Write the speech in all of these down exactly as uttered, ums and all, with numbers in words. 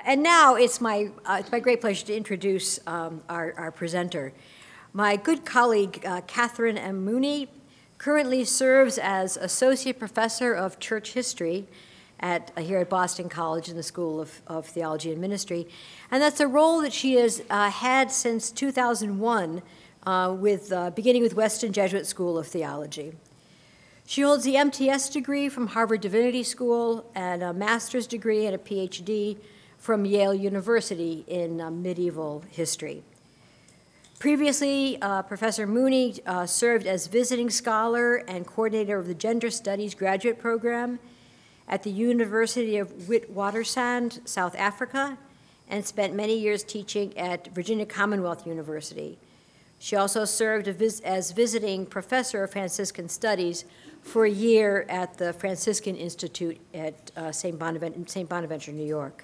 and now it's my, uh, it's my great pleasure to introduce um, our, our presenter. My good colleague, uh, Catherine M. Mooney, currently serves as Associate Professor of Church History at, uh, here at Boston College in the School of, of Theology and Ministry. And that's a role that she has uh, had since two thousand one, uh, with, uh, beginning with Weston Jesuit School of Theology. She holds the M T S degree from Harvard Divinity School and a master's degree and a P H D from Yale University in uh, medieval history. Previously, uh, Professor Mooney uh, served as visiting scholar and coordinator of the Gender Studies graduate program at the University of Witwatersrand, South Africa, and spent many years teaching at Virginia Commonwealth University. She also served as visiting professor of Franciscan Studies for a year at the Franciscan Institute at uh, Saint Bonaventure, Saint Bonaventure, New York.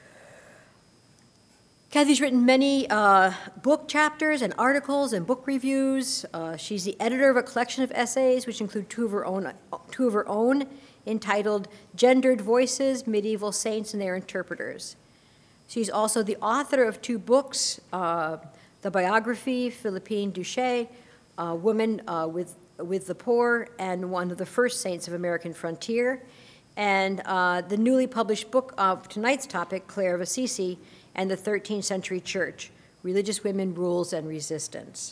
Kathy's written many uh, book chapters and articles and book reviews. Uh, she's the editor of a collection of essays, which include two of her own, two of her own entitled Gendered Voices, Medieval Saints and Their Interpreters. She's also the author of two books, uh, the biography, Philippine Duché, uh, Woman uh, with, with the Poor, and one of the first saints of American frontier, and uh, the newly published book of tonight's topic, Clare of Assisi, and the thirteenth century Church, Religious Women, Rules, and Resistance.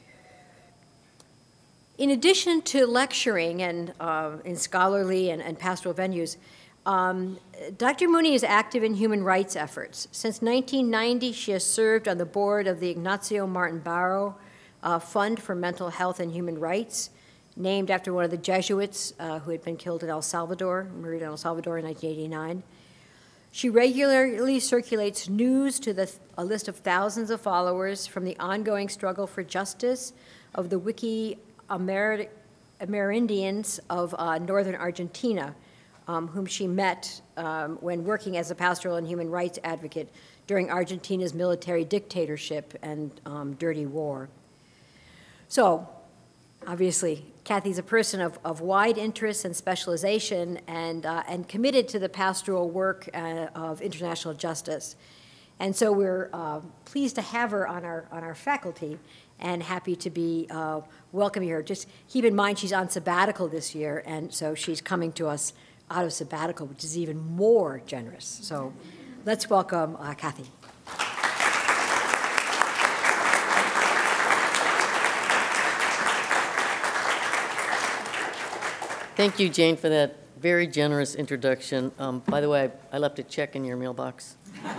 In addition to lecturing and, uh, in scholarly and, and pastoral venues, um, Doctor Mooney is active in human rights efforts. Since nineteen ninety, she has served on the board of the Ignacio Martin Barrow uh, Fund for Mental Health and Human Rights, named after one of the Jesuits uh, who had been killed in El Salvador, murdered in El Salvador in nineteen eighty-nine. She regularly circulates news to the, a list of thousands of followers from the ongoing struggle for justice of the Wiki Amer Amerindians of uh, northern Argentina, um, whom she met um, when working as a pastoral and human rights advocate during Argentina's military dictatorship and um, dirty war. So, obviously, Kathy's a person of, of wide interest and specialization and, uh, and committed to the pastoral work uh, of international justice. And so we're uh, pleased to have her on our, on our faculty and happy to be uh, welcoming her. Just keep in mind she's on sabbatical this year, and so she's coming to us out of sabbatical, which is even more generous. So let's welcome uh, Kathy. Thank you, Jane, for that very generous introduction. Um, by the way, I, I left a check in your mailbox.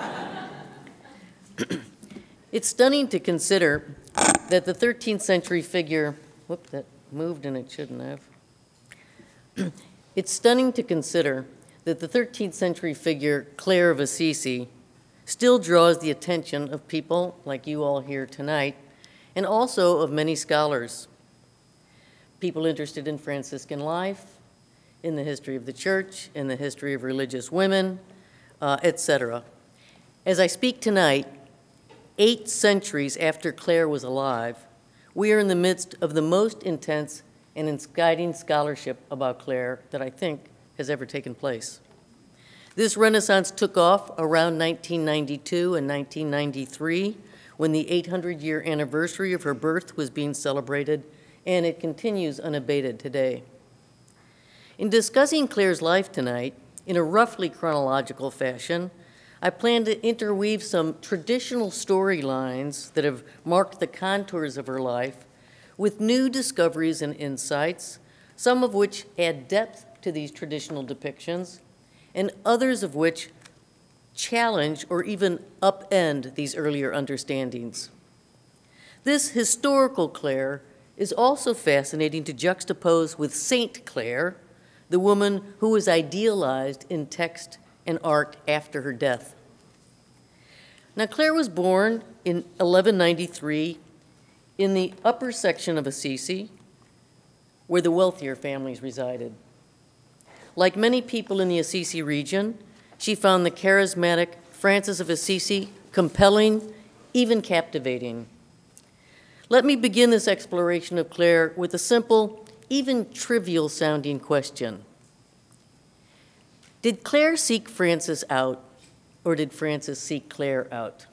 It's stunning to consider that the thirteenth century figure, whoop, that moved and it shouldn't have. It's stunning to consider that the thirteenth century figure, Clare of Assisi, still draws the attention of people like you all here tonight, and also of many scholars. People interested in Franciscan life, in the history of the church, in the history of religious women, uh, et cetera. As I speak tonight, eight centuries after Clare was alive, we are in the midst of the most intense and guiding scholarship about Clare that I think has ever taken place. This Renaissance took off around nineteen ninety-two and nineteen ninety-three, when the eight hundred year anniversary of her birth was being celebrated, and it continues unabated today. In discussing Clare's life tonight, in a roughly chronological fashion, I plan to interweave some traditional storylines that have marked the contours of her life with new discoveries and insights, some of which add depth to these traditional depictions, and others of which challenge or even upend these earlier understandings. This historical Clare is also fascinating to juxtapose with Saint Clare, the woman who was idealized in text and art after her death. Now, Clare was born in eleven ninety-three in the upper section of Assisi, where the wealthier families resided. Like many people in the Assisi region, she found the charismatic Francis of Assisi compelling, even captivating. Let me begin this exploration of Clare with a simple, even trivial-sounding question. Did Clare seek Francis out or did Francis seek Clare out?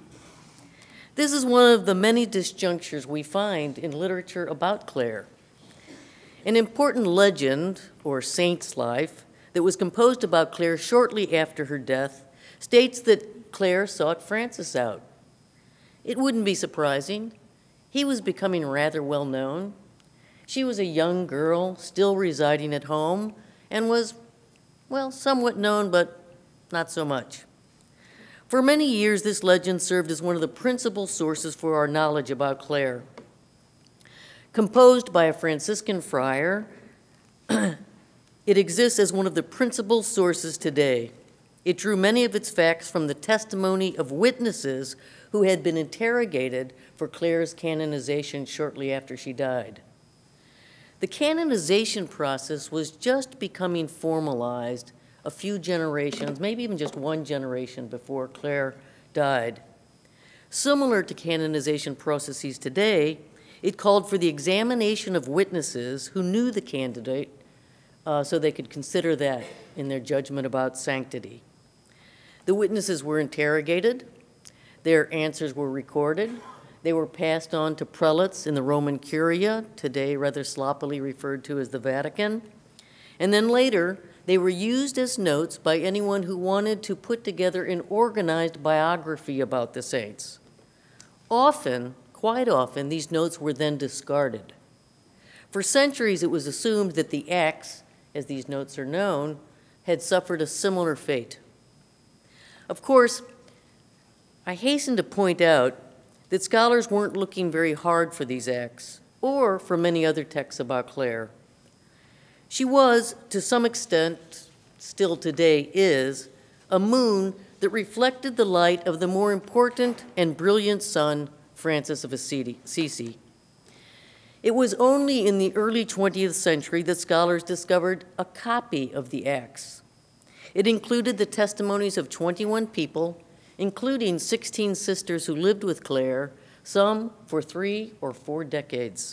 This is one of the many disjunctures we find in literature about Clare. An important legend, or saint's life, that was composed about Clare shortly after her death states that Clare sought Francis out. It wouldn't be surprising. He was becoming rather well known. She was a young girl, still residing at home, and was, well, somewhat known, but not so much. For many years, this legend served as one of the principal sources for our knowledge about Clare. Composed by a Franciscan friar, it exists as one of the principal sources today. It drew many of its facts from the testimony of witnesses who had been interrogated for Clare's canonization shortly after she died. The canonization process was just becoming formalized a few generations, maybe even just one generation before Clare died. Similar to canonization processes today, it called for the examination of witnesses who knew the candidate uh, so they could consider that in their judgment about sanctity. The witnesses were interrogated, their answers were recorded, they were passed on to prelates in the Roman Curia, today rather sloppily referred to as the Vatican, and then later they were used as notes by anyone who wanted to put together an organized biography about the saints. Often, quite often, these notes were then discarded. For centuries, it was assumed that the acts, as these notes are known, had suffered a similar fate. Of course, I hasten to point out that scholars weren't looking very hard for these acts, or for many other texts about Clare. She was, to some extent, still today is, a moon that reflected the light of the more important and brilliant sun, Francis of Assisi. It was only in the early twentieth century that scholars discovered a copy of the Acts. It included the testimonies of twenty-one people, including sixteen sisters who lived with Clare, some for three or four decades.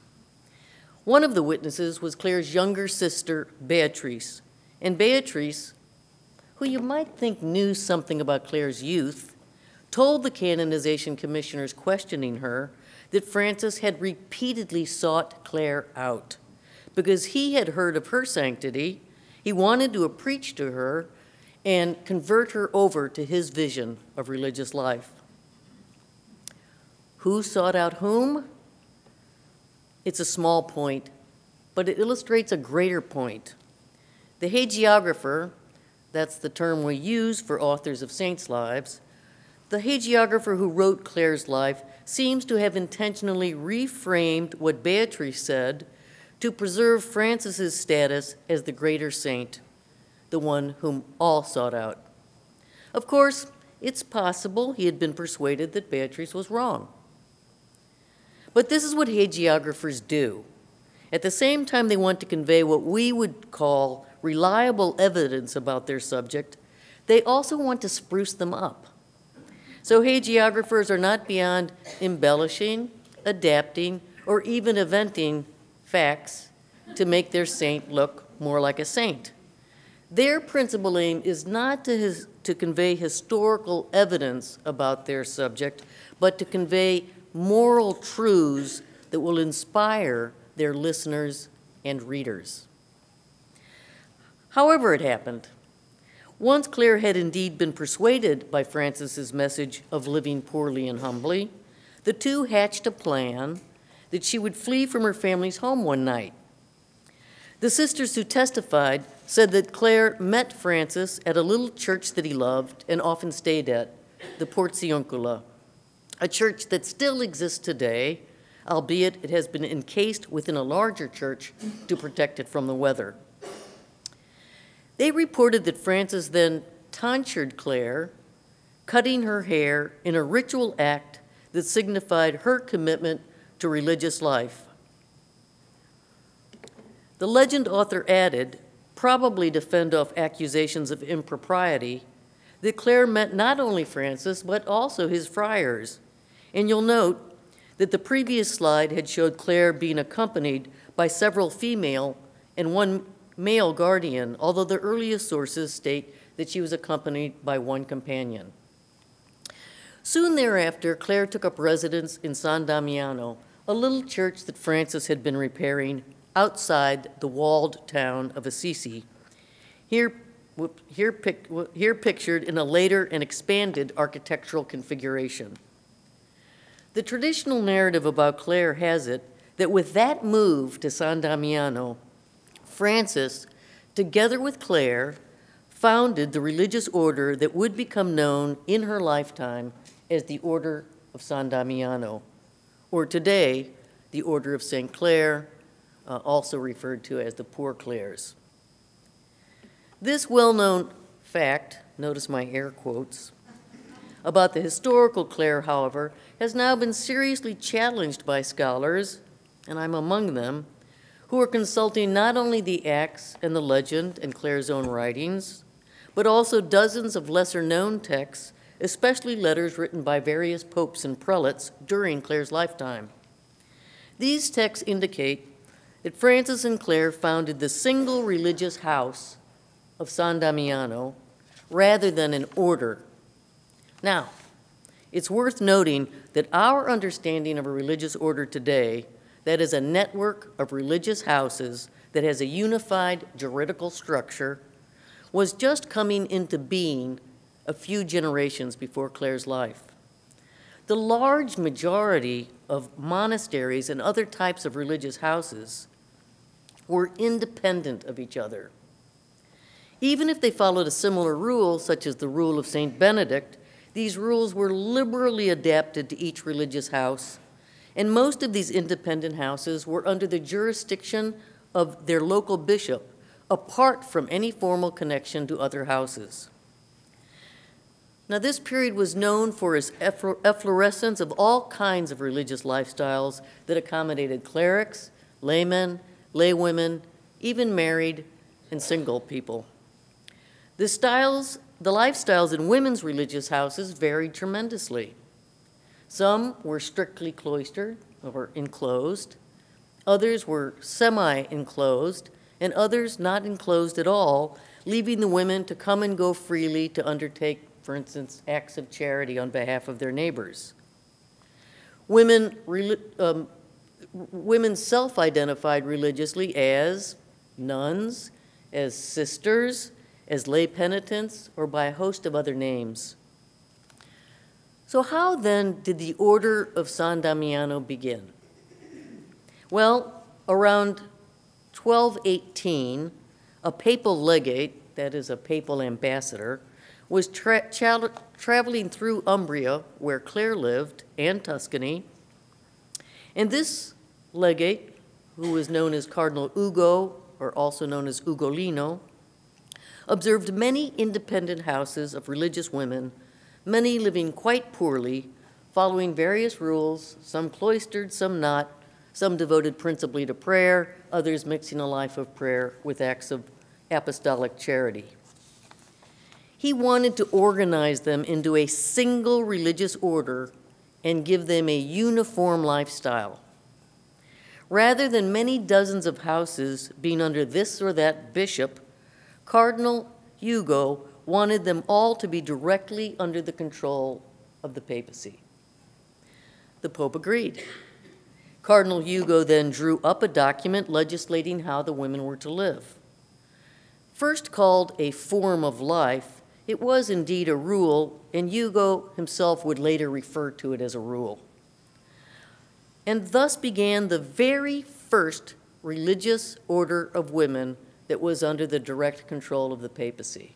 One of the witnesses was Clare's younger sister, Beatrice, and Beatrice, who you might think knew something about Clare's youth, told the canonization commissioners questioning her that Francis had repeatedly sought Clare out because he had heard of her sanctity, he wanted to preach to her, and convert her over to his vision of religious life. Who sought out whom? It's a small point, but it illustrates a greater point. The hagiographer, that's the term we use for authors of saints' lives, the hagiographer who wrote Clare's life seems to have intentionally reframed what Beatrice said to preserve Francis's status as the greater saint, the one whom all sought out. Of course, it's possible he had been persuaded that Beatrice was wrong. But this is what hagiographers do. At the same time they want to convey what we would call reliable evidence about their subject, they also want to spruce them up. So hagiographers are not beyond embellishing, adapting, or even inventing facts to make their saint look more like a saint. Their principal aim is not to, his, to convey historical evidence about their subject, but to convey moral truths that will inspire their listeners and readers. However it happened, once Clare had indeed been persuaded by Francis's message of living poorly and humbly, the two hatched a plan that she would flee from her family's home one night. The sisters who testified said that Clare met Francis at a little church that he loved and often stayed at, the Porziuncula, a church that still exists today, albeit it has been encased within a larger church to protect it from the weather. They reported that Francis then tonsured Clare, cutting her hair in a ritual act that signified her commitment to religious life. The legend author added, probably to fend off accusations of impropriety, that Clare met not only Francis, but also his friars. And you'll note that the previous slide had showed Clare being accompanied by several female and one male guardian, although the earliest sources state that she was accompanied by one companion. Soon thereafter, Clare took up residence in San Damiano, a little church that Francis had been repairing outside the walled town of Assisi, here, here, pic, here pictured in a later and expanded architectural configuration. The traditional narrative about Clare has it that with that move to San Damiano, Francis, together with Clare, founded the religious order that would become known in her lifetime as the Order of San Damiano, or today, the Order of Saint Clare, uh, also referred to as the Poor Clares. This well-known fact, notice my air quotes, about the historical Clare, however, has now been seriously challenged by scholars, and I'm among them, who are consulting not only the Acts and the legend and Clare's own writings, but also dozens of lesser-known texts, especially letters written by various popes and prelates during Clare's lifetime. These texts indicate that Francis and Clare founded the single religious house of San Damiano rather than an order. Now, it's worth noting that our understanding of a religious order today, that is a network of religious houses that has a unified juridical structure, was just coming into being a few generations before Clare's life. The large majority of monasteries and other types of religious houses were independent of each other. Even if they followed a similar rule, such as the rule of Saint Benedict, these rules were liberally adapted to each religious house, and most of these independent houses were under the jurisdiction of their local bishop, apart from any formal connection to other houses. Now, this period was known for its efflorescence of all kinds of religious lifestyles that accommodated clerics, laymen, laywomen, even married and single people. The styles, the lifestyles in women's religious houses varied tremendously. Some were strictly cloistered or enclosed, others were semi-enclosed, and others not enclosed at all, leaving the women to come and go freely to undertake, for instance, acts of charity on behalf of their neighbors. Women, um, women self-identified religiously as nuns, as sisters, as lay penitents, or by a host of other names. So how then did the Order of San Damiano begin? Well, around twelve eighteen, a papal legate, that is a papal ambassador, was tra tra traveling through Umbria, where Clare lived, and Tuscany, and this legate, who was known as Cardinal Ugo, or also known as Ugolino, observed many independent houses of religious women, many living quite poorly, following various rules, some cloistered, some not, some devoted principally to prayer, others mixing a life of prayer with acts of apostolic charity. He wanted to organize them into a single religious order and give them a uniform lifestyle. Rather than many dozens of houses being under this or that bishop, Cardinal Ugo wanted them all to be directly under the control of the papacy. The Pope agreed. Cardinal Ugo then drew up a document legislating how the women were to live. First called a form of life, it was indeed a rule, and Ugo himself would later refer to it as a rule. And thus began the very first religious order of women that was under the direct control of the papacy.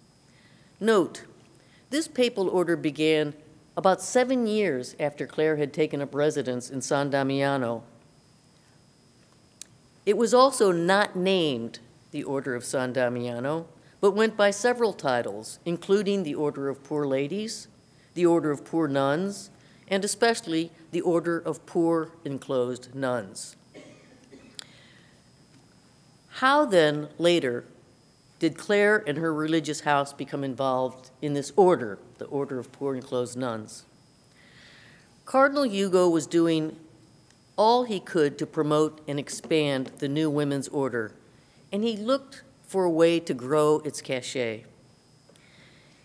Note, this papal order began about seven years after Clare had taken up residence in San Damiano. It was also not named the Order of San Damiano, but went by several titles, including the Order of Poor Ladies, the Order of Poor Nuns, and especially the Order of Poor Enclosed Nuns. How then, later, did Clare and her religious house become involved in this order, the Order of Poor Enclosed Nuns? Cardinal Ugo was doing all he could to promote and expand the new women's order, and he looked for a way to grow its cachet.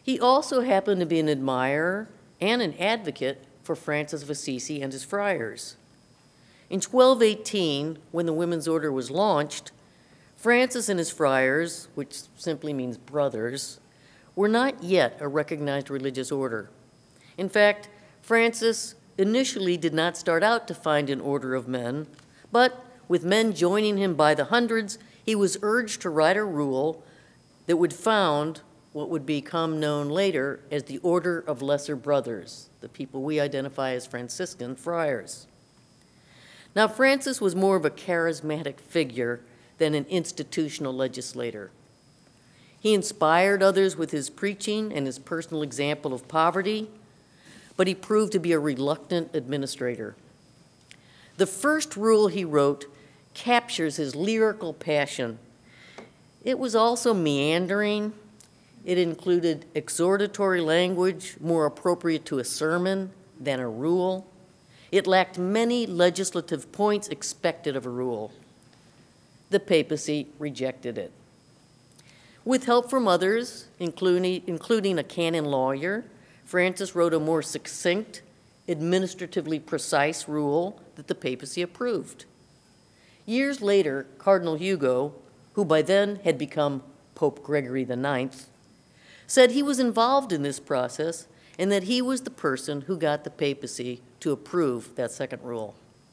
He also happened to be an admirer and an advocate for Francis of Assisi and his friars. In twelve eighteen, when the Women's Order was launched, Francis and his friars, which simply means brothers, were not yet a recognized religious order. In fact, Francis initially did not start out to find an order of men, but with men joining him by the hundreds, he was urged to write a rule that would found what would become known later as the Order of Lesser Brothers, the people we identify as Franciscan friars. Now, Francis was more of a charismatic figure than an institutional legislator. He inspired others with his preaching and his personal example of poverty, but he proved to be a reluctant administrator. The first rule he wrote captures his lyrical passion. It was also meandering. It included exhortatory language more appropriate to a sermon than a rule. It lacked many legislative points expected of a rule. The papacy rejected it. With help from others, including, including a canon lawyer, Francis wrote a more succinct, administratively precise rule that the papacy approved. Years later, Cardinal Hugo, who by then had become Pope Gregory the Ninth, said he was involved in this process and that he was the person who got the papacy to approve that second rule.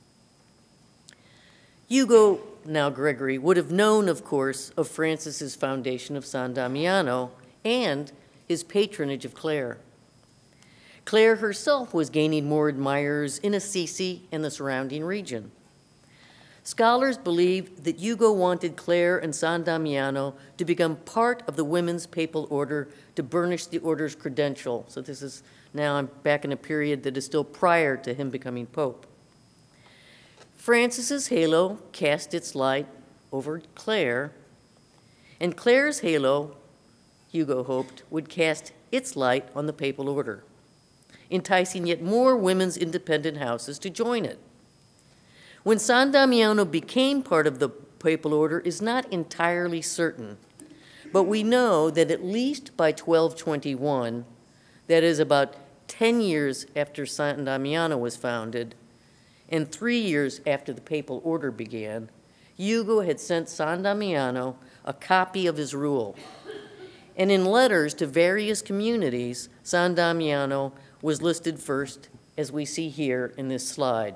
Hugo, now Gregory, would have known, of course, of Francis's foundation of San Damiano and his patronage of Clare. Clare herself was gaining more admirers in Assisi and the surrounding region. Scholars believe that Hugo wanted Clare and San Damiano to become part of the women's papal order to burnish the order's credential. So this is now, I'm back in a period that is still prior to him becoming pope. Francis's halo cast its light over Clare, and Clare's halo, Hugo hoped, would cast its light on the papal order, enticing yet more women's independent houses to join it. When San Damiano became part of the papal order is not entirely certain, but we know that at least by twelve twenty-one, that is about ten years after San Damiano was founded, and three years after the papal order began, Hugo had sent San Damiano a copy of his rule. And in letters to various communities, San Damiano was listed first, as we see here in this slide.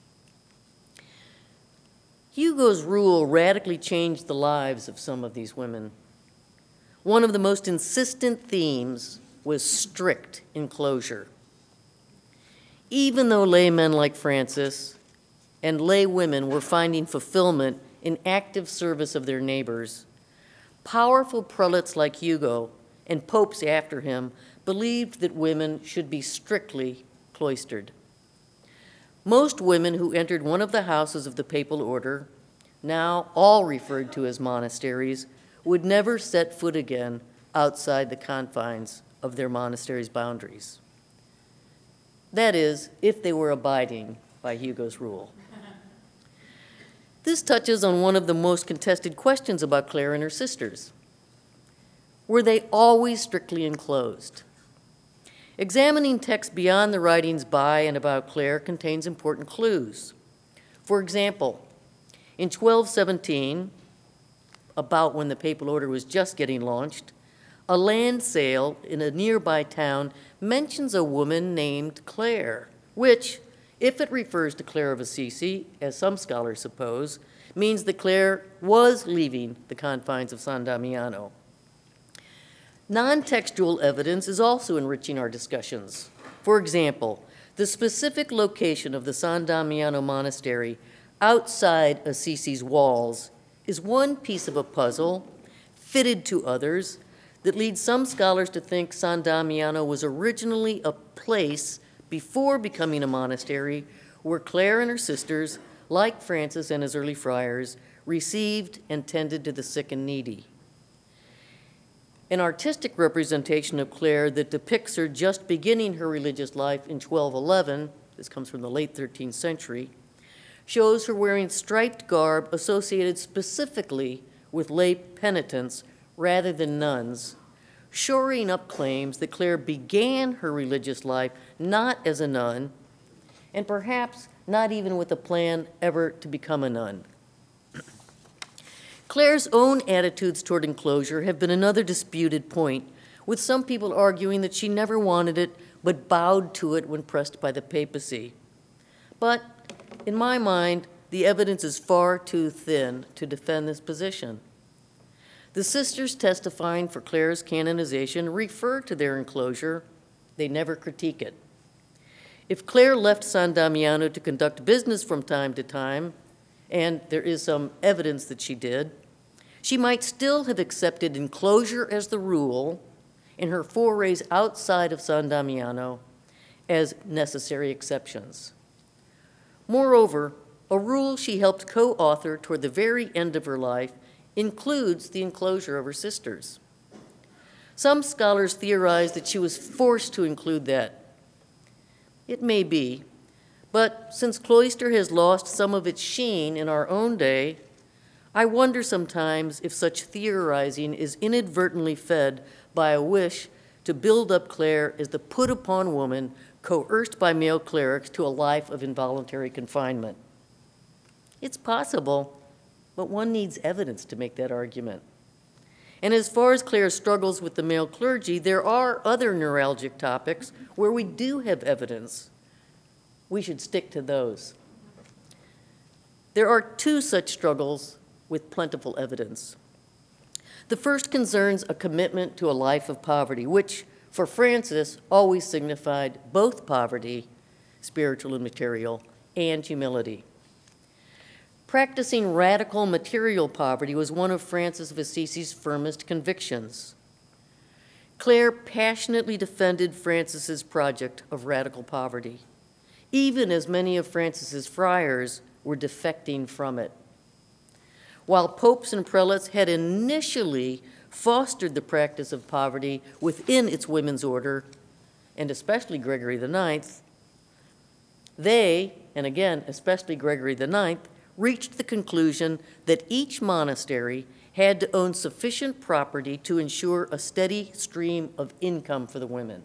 Hugo's rule radically changed the lives of some of these women. One of the most insistent themes was strict enclosure. Even though laymen like Francis and lay women were finding fulfillment in active service of their neighbors, powerful prelates like Hugo and popes after him believed that women should be strictly cloistered. Most women who entered one of the houses of the papal order, now all referred to as monasteries, would never set foot again outside the confines of their monastery's boundaries. That is, if they were abiding by Hugo's rule. This touches on one of the most contested questions about Clare and her sisters. Were they always strictly enclosed? Examining texts beyond the writings by and about Clare contains important clues. For example, in twelve seventeen, about when the papal order was just getting launched, a land sale in a nearby town mentions a woman named Clare, which, if it refers to Clare of Assisi, as some scholars suppose, means that Clare was leaving the confines of San Damiano. Non-textual evidence is also enriching our discussions. For example, the specific location of the San Damiano monastery outside Assisi's walls is one piece of a puzzle, fitted to others, that leads some scholars to think San Damiano was originally a place before becoming a monastery where Clare and her sisters, like Francis and his early friars, received and tended to the sick and needy. An artistic representation of Clare that depicts her just beginning her religious life in twelve eleven, this comes from the late thirteenth century, shows her wearing striped garb associated specifically with lay penitents rather than nuns, shoring up claims that Clare began her religious life not as a nun, and perhaps not even with a plan ever to become a nun. Clare's own attitudes toward enclosure have been another disputed point, with some people arguing that she never wanted it but bowed to it when pressed by the papacy. But in my mind, the evidence is far too thin to defend this position. The sisters testifying for Clare's canonization refer to their enclosure. They never critique it. If Clare left San Damiano to conduct business from time to time, and there is some evidence that she did, she might still have accepted enclosure as the rule and her forays outside of San Damiano as necessary exceptions. Moreover, a rule she helped co-author toward the very end of her life includes the enclosure of her sisters. Some scholars theorize that she was forced to include that. It may be, but since cloister has lost some of its sheen in our own day, I wonder sometimes if such theorizing is inadvertently fed by a wish to build up Clare as the put-upon woman coerced by male clerics to a life of involuntary confinement. It's possible, but one needs evidence to make that argument. And as far as Clare's struggles with the male clergy, there are other neuralgic topics where we do have evidence. We should stick to those. There are two such struggles with plentiful evidence. The first concerns a commitment to a life of poverty, which for Francis always signified both poverty, spiritual and material, and humility. Practicing radical material poverty was one of Francis of Assisi's firmest convictions. Clare passionately defended Francis's project of radical poverty, even as many of Francis's friars were defecting from it. While popes and prelates had initially fostered the practice of poverty within its women's order, and especially Gregory the Ninth, they, and again, especially Gregory the Ninth, reached the conclusion that each monastery had to own sufficient property to ensure a steady stream of income for the women.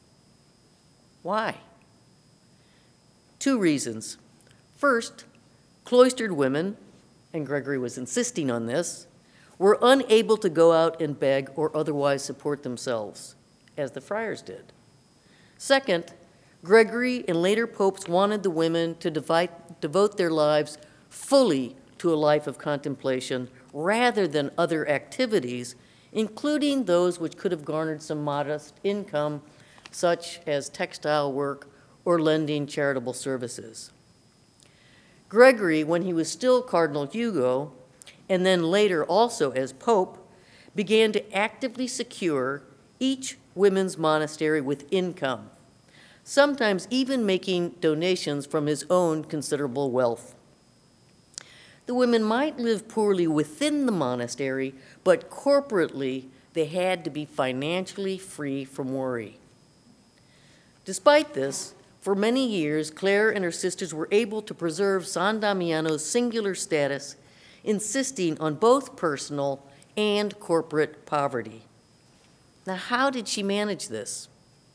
Why? Two reasons. First, cloistered women, and Gregory was insisting on this, were unable to go out and beg or otherwise support themselves, as the friars did. Second, Gregory and later popes wanted the women to divide, devote their lives fully to a life of contemplation rather than other activities, including those which could have garnered some modest income, such as textile work or lending charitable services. Gregory, when he was still Cardinal Hugo, and then later also as Pope, began to actively secure each women's monastery with income, sometimes even making donations from his own considerable wealth. The women might live poorly within the monastery, but corporately they had to be financially free from worry. Despite this, for many years, Clare and her sisters were able to preserve San Damiano's singular status, insisting on both personal and corporate poverty. Now, how did she manage this?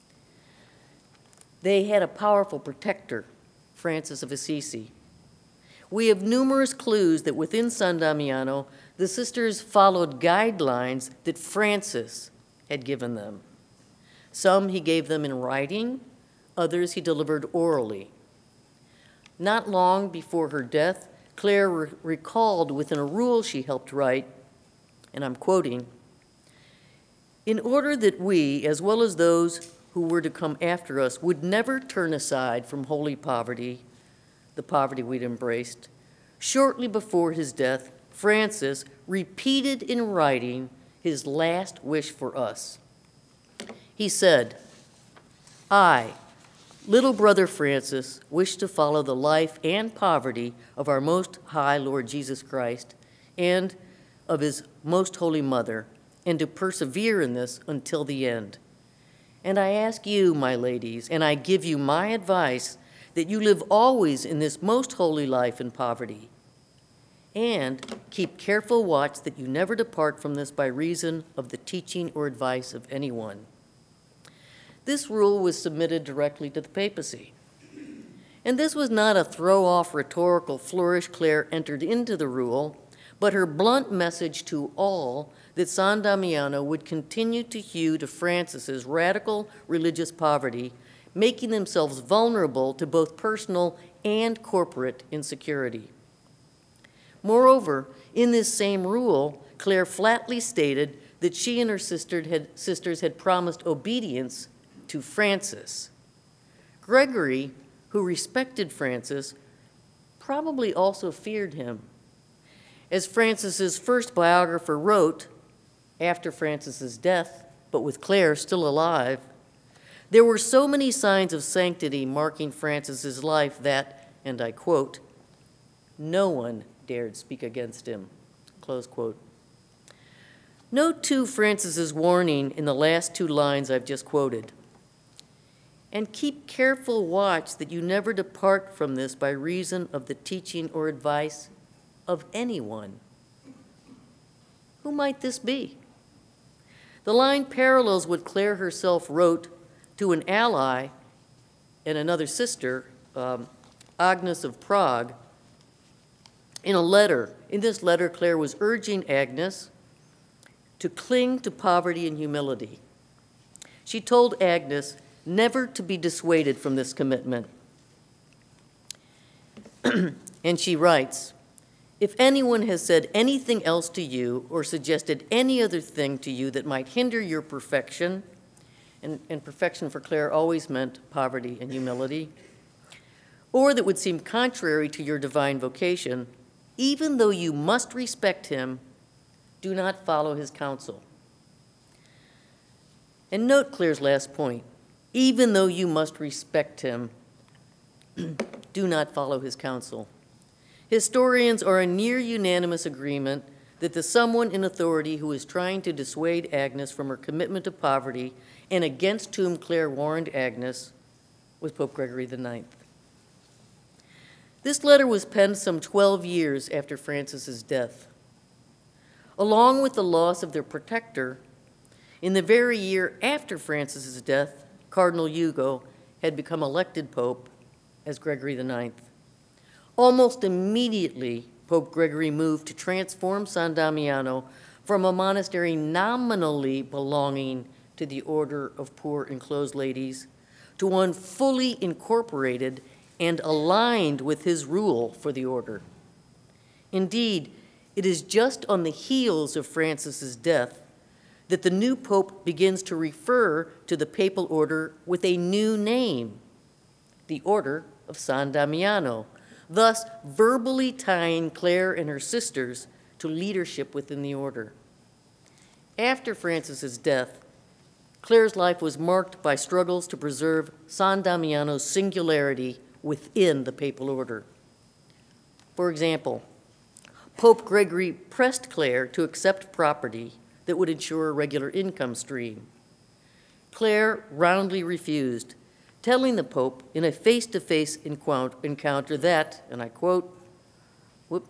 They had a powerful protector, Francis of Assisi. We have numerous clues that within San Damiano, the sisters followed guidelines that Francis had given them. Some he gave them in writing, others he delivered orally. Not long before her death, Clare re recalled within a rule she helped write, and I'm quoting, "In order that we, as well as those who were to come after us, would never turn aside from holy poverty," the poverty we'd embraced, shortly before his death, Francis repeated in writing his last wish for us. He said, "I, little brother Francis, wish to follow the life and poverty of our most high Lord Jesus Christ and of his most holy mother, and to persevere in this until the end. And I ask you, my ladies, and I give you my advice, that you live always in this most holy life in poverty. and keep careful watch that you never depart from this by reason of the teaching or advice of anyone. This rule was submitted directly to the papacy. And this was not a throw-off rhetorical flourish Clare entered into the rule, but her blunt message to all that San Damiano would continue to hew to Francis's radical religious poverty, making themselves vulnerable to both personal and corporate insecurity. Moreover, in this same rule, Clare flatly stated that she and her sister had, sisters had promised obedience to Francis. Gregory, who respected Francis, probably also feared him. As Francis's first biographer wrote, after Francis's death, but with Clare still alive, there were so many signs of sanctity marking Francis's life that, and I quote, no one dared speak against him, close quote. Note too Francis's warning in the last two lines I've just quoted. And keep careful watch that you never depart from this by reason of the teaching or advice of anyone. Who might this be? The line parallels what Clare herself wrote to an ally and another sister, um, Agnes of Prague, in a letter. In this letter, Clare was urging Agnes to cling to poverty and humility. She told Agnes never to be dissuaded from this commitment. And she writes, if anyone has said anything else to you or suggested any other thing to you that might hinder your perfection, and, and perfection for Clare always meant poverty and humility, or that would seem contrary to your divine vocation, even though you must respect him, do not follow his counsel. And note Clare's last point. Even though you must respect him, do not follow his counsel. Historians are in near unanimous agreement that the someone in authority who is trying to dissuade Agnes from her commitment to poverty and against whom Clare warned Agnes was Pope Gregory the Ninth. This letter was penned some twelve years after Francis's death. Along with the loss of their protector, in the very year after Francis's death, Cardinal Hugo had become elected Pope as Gregory the Ninth. Almost immediately, Pope Gregory moved to transform San Damiano from a monastery nominally belonging to the Order of Poor and Closed Ladies to one fully incorporated and aligned with his rule for the order. Indeed, it is just on the heels of Francis's death that the new pope begins to refer to the papal order with a new name, the Order of San Damiano, thus verbally tying Clare and her sisters to leadership within the order. After Francis's death, Clare's life was marked by struggles to preserve San Damiano's singularity within the papal order. For example, Pope Gregory pressed Clare to accept property that would ensure a regular income stream. Clare roundly refused, telling the Pope in a face-to-face encounter that, and I quote, whoop,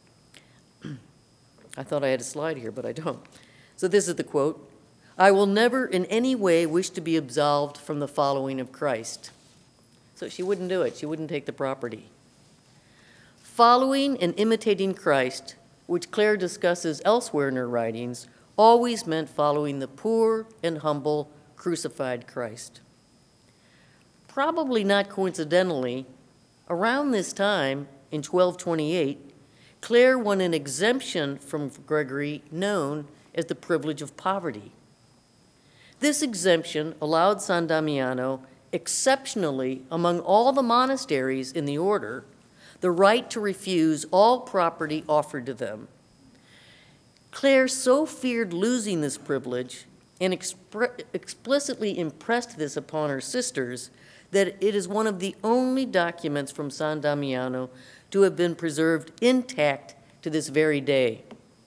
I thought I had a slide here, but I don't. So this is the quote, I will never in any way wish to be absolved from the following of Christ. So she wouldn't do it, she wouldn't take the property. Following and imitating Christ, which Clare discusses elsewhere in her writings, always meant following the poor and humble crucified Christ. Probably not coincidentally, around this time, in twelve twenty-eight, Clare won an exemption from Gregory known as the privilege of poverty. This exemption allowed San Damiano, exceptionally among all the monasteries in the order, the right to refuse all property offered to them. Clare so feared losing this privilege and expre- explicitly impressed this upon her sisters that it is one of the only documents from San Damiano to have been preserved intact to this very day.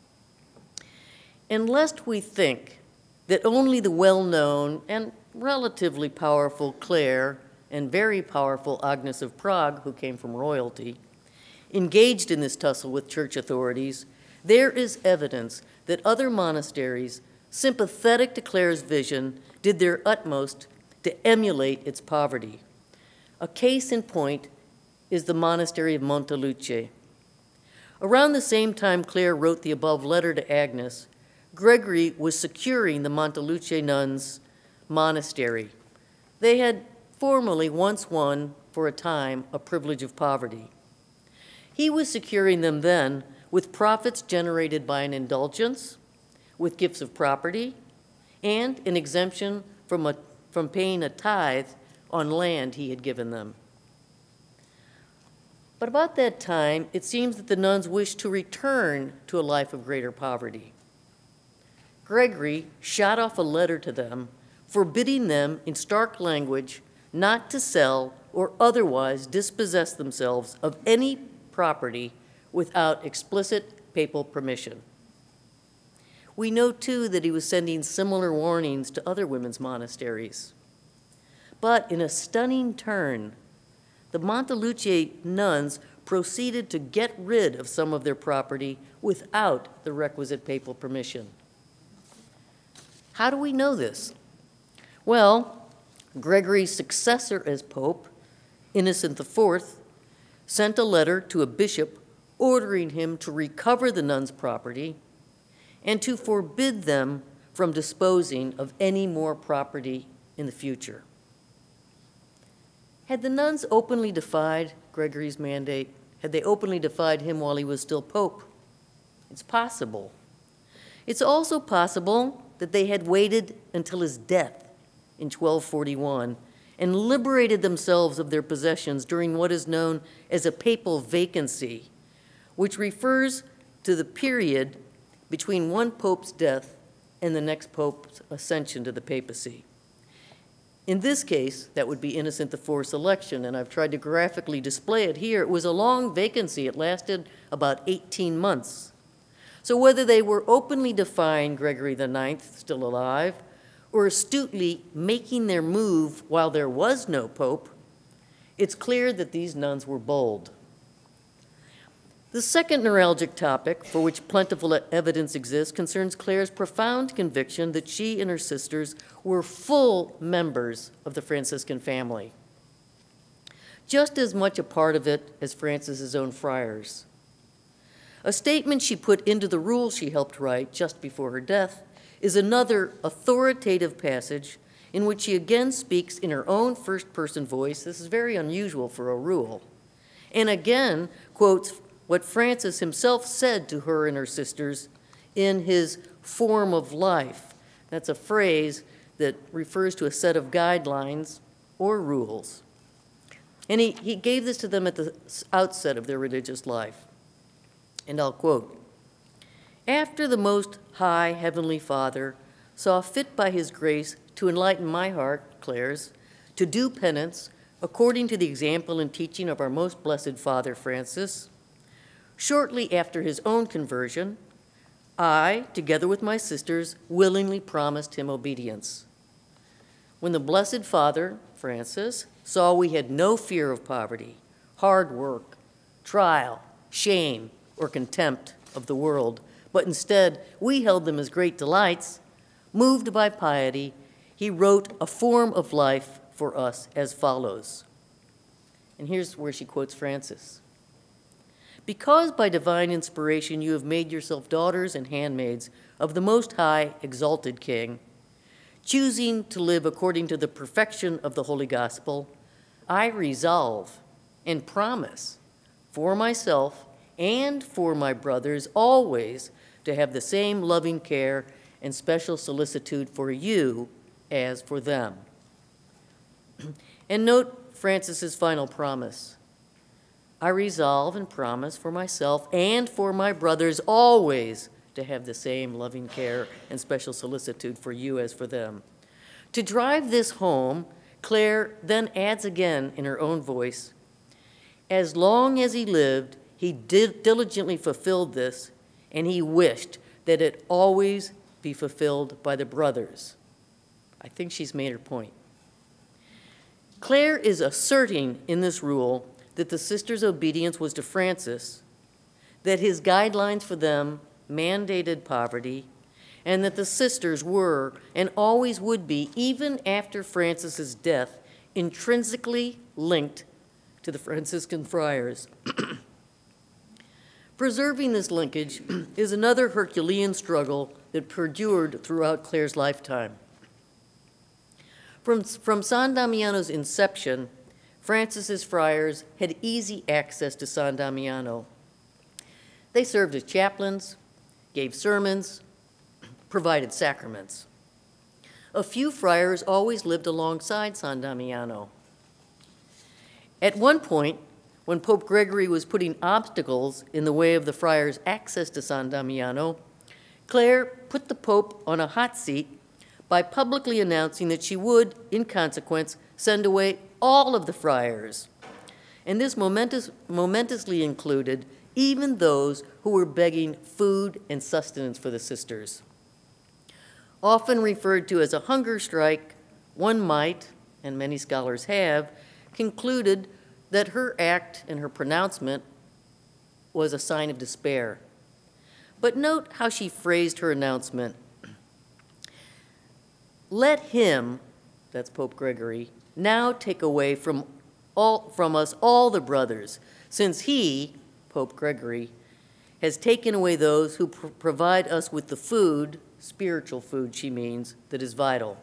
And lest we think that only the well-known and relatively powerful Clare and very powerful Agnes of Prague, who came from royalty, engaged in this tussle with church authorities, there is evidence that other monasteries, sympathetic to Clare's vision, did their utmost to emulate its poverty. A case in point is the monastery of Monteluce. Around the same time Clare wrote the above letter to Agnes, Gregory was securing the Monteluce nuns' monastery. They had formerly once won, for a time, a privilege of poverty. He was securing them then with profits generated by an indulgence, with gifts of property, and an exemption from, a, from paying a tithe on land he had given them. But about that time, it seems that the nuns wished to return to a life of greater poverty. Gregory shot off a letter to them, forbidding them in stark language not to sell or otherwise dispossess themselves of any property without explicit papal permission. We know, too, that he was sending similar warnings to other women's monasteries. But in a stunning turn, the Monteluce nuns proceeded to get rid of some of their property without the requisite papal permission. How do we know this? Well, Gregory's successor as Pope, Innocent the Fourth, sent a letter to a bishop ordering him to recover the nuns' property and to forbid them from disposing of any more property in the future. Had the nuns openly defied Gregory's mandate? Had they openly defied him while he was still Pope? It's possible. It's also possible that they had waited until his death in twelve forty-one and liberated themselves of their possessions during what is known as a papal vacancy, which refers to the period between one pope's death and the next pope's ascension to the papacy. In this case, that would be Innocent the Fourth's election, and I've tried to graphically display it here. It was a long vacancy. It lasted about eighteen months. So whether they were openly defying Gregory the Ninth, still alive, or astutely making their move while there was no pope, it's clear that these nuns were bold. The second neuralgic topic, for which plentiful evidence exists, concerns Clare's profound conviction that she and her sisters were full members of the Franciscan family, just as much a part of it as Francis's own friars. A statement she put into the rule she helped write just before her death is another authoritative passage in which she again speaks in her own first-person voice. This is very unusual for a rule. And again quotes what Francis himself said to her and her sisters in his form of life. That's a phrase that refers to a set of guidelines or rules. And he, he gave this to them at the outset of their religious life. And I'll quote, "After the Most High Heavenly Father saw fit by his grace to enlighten my heart," Clare's, "to do penance according to the example and teaching of our most blessed Father Francis, shortly after his own conversion, I, together with my sisters, willingly promised him obedience. When the Blessed Father, Francis, saw we had no fear of poverty, hard work, trial, shame, or contempt of the world, but instead we held them as great delights, moved by piety, he wrote a form of life for us as follows." And here's where she quotes Francis. "Because by divine inspiration you have made yourself daughters and handmaids of the Most High Exalted King, choosing to live according to the perfection of the Holy Gospel, I resolve and promise for myself and for my brothers always to have the same loving care and special solicitude for you as for them." And note Francis's final promise. "I resolve and promise for myself and for my brothers always to have the same loving care and special solicitude for you as for them." To drive this home, Clare then adds again in her own voice, "As long as he lived, he did diligently fulfilled this, and he wished that it always be fulfilled by the brothers." I think she's made her point. Clare is asserting in this rule that the sisters' obedience was to Francis, that his guidelines for them mandated poverty, and that the sisters were and always would be, even after Francis's death, intrinsically linked to the Franciscan friars. Preserving this linkage is another Herculean struggle that perdured throughout Clare's lifetime. From, from San Damiano's inception, Francis's friars had easy access to San Damiano. They served as chaplains, gave sermons, provided sacraments. A few friars always lived alongside San Damiano. At one point, when Pope Gregory was putting obstacles in the way of the friars' access to San Damiano, Clare put the Pope on a hot seat by publicly announcing that she would, in consequence, send away all of the friars. And this momentous, momentously included even those who were begging food and sustenance for the sisters. Often referred to as a hunger strike, one might, and many scholars have, concluded that her act and her pronouncement was a sign of despair. But note how she phrased her announcement. Let him, that's Pope Gregory, now take away from, all, from us all the brothers, since he, Pope Gregory, has taken away those who pr provide us with the food, spiritual food she means, that is vital.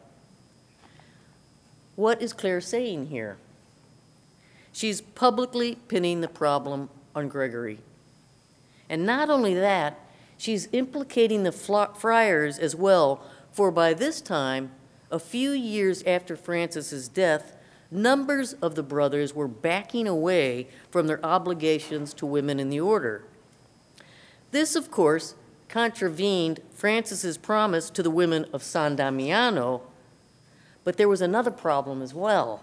What is Clare saying here? She's publicly pinning the problem on Gregory. And not only that, she's implicating the friars as well, for by this time, a few years after Francis's death, numbers of the brothers were backing away from their obligations to women in the order. This, of course, contravened Francis's promise to the women of San Damiano, but there was another problem as well.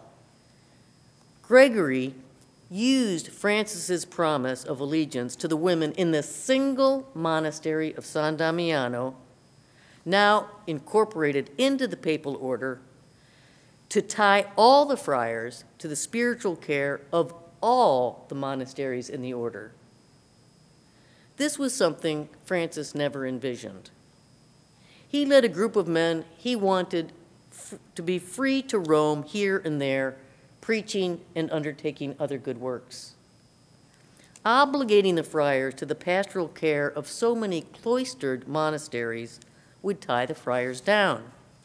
Gregory used Francis's promise of allegiance to the women in the single monastery of San Damiano, now incorporated into the papal order, to tie all the friars to the spiritual care of all the monasteries in the order. This was something Francis never envisioned. He led a group of men he wanted to be free to roam here and there, preaching and undertaking other good works. Obligating the friars to the pastoral care of so many cloistered monasteries would tie the friars down.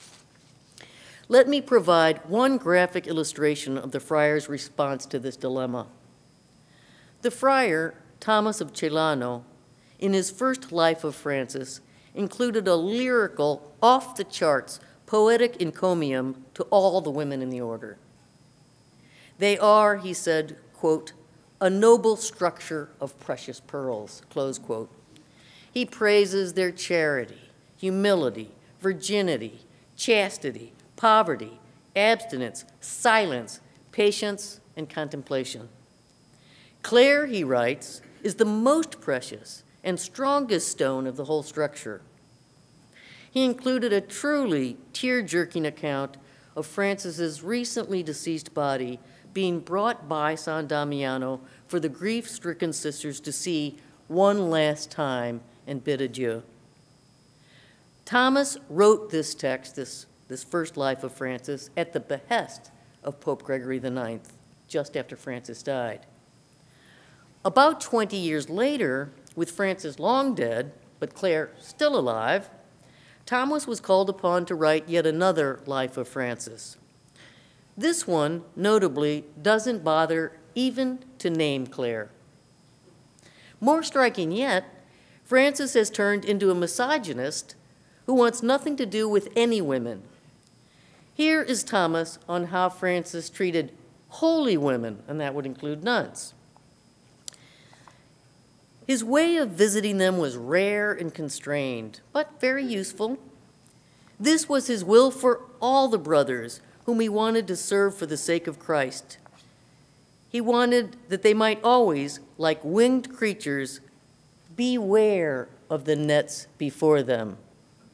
Let me provide one graphic illustration of the friars' response to this dilemma. The friar, Thomas of Celano, in his first life of Francis, included a lyrical, off-the-charts, poetic encomium to all the women in the order. They are, he said, quote, a noble structure of precious pearls, close quote. He praises their charity, humility, virginity, chastity, poverty, abstinence, silence, patience, and contemplation. Clare, he writes, is the most precious and strongest stone of the whole structure. He included a truly tear-jerking account of Francis's recently deceased body being brought by San Damiano for the grief-stricken sisters to see one last time and bid adieu. Thomas wrote this text, this, this first life of Francis, at the behest of Pope Gregory the Ninth, just after Francis died. About twenty years later, with Francis long dead, but Clare still alive, Thomas was called upon to write yet another life of Francis. This one, notably, doesn't bother even to name Clare. More striking yet, Francis has turned into a misogynist who wants nothing to do with any women. Here is Thomas on how Francis treated holy women, and that would include nuns. His way of visiting them was rare and constrained, but very useful. This was his will for all the brothers whom he wanted to serve for the sake of Christ. He wanted that they might always, like winged creatures, beware of the nets before them.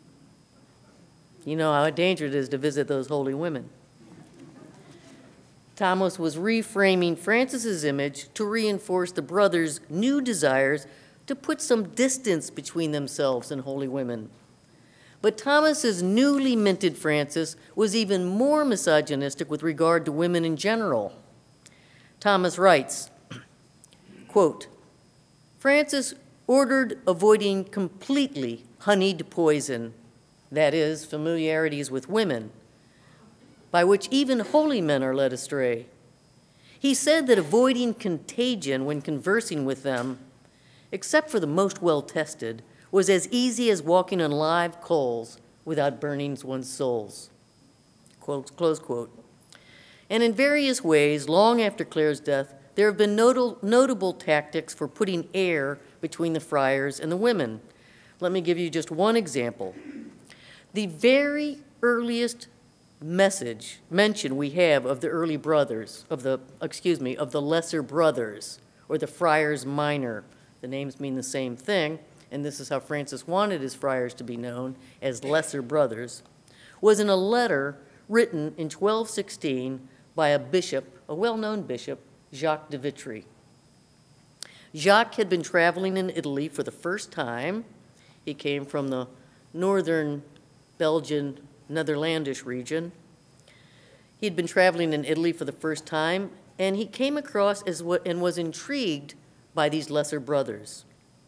You know how dangerous it is to visit those holy women. Thomas was reframing Francis's image to reinforce the brothers' new desires to put some distance between themselves and holy women. But Thomas's newly minted Francis was even more misogynistic with regard to women in general. Thomas writes, quote, Francis ordered avoiding completely honeyed poison, that is, familiarities with women, by which even holy men are led astray. He said that avoiding contagion when conversing with them, except for the most well-tested, was as easy as walking on live coals without burning one's souls. Quote, close quote. And in various ways, long after Clare's death, there have been notable, notable tactics for putting air between the friars and the women. Let me give you just one example. The very earliest message, mention we have of the early brothers, of the, excuse me, of the lesser brothers, or the friars minor. The names mean the same thing, and this is how Francis wanted his friars to be known, as lesser brothers, was in a letter written in twelve sixteen by a bishop, a well-known bishop, Jacques de Vitry. Jacques had been traveling in Italy for the first time. He came from the northern Belgian, Netherlandish region. He'd been traveling in Italy for the first time, and he came across as what, and was intrigued by these lesser brothers.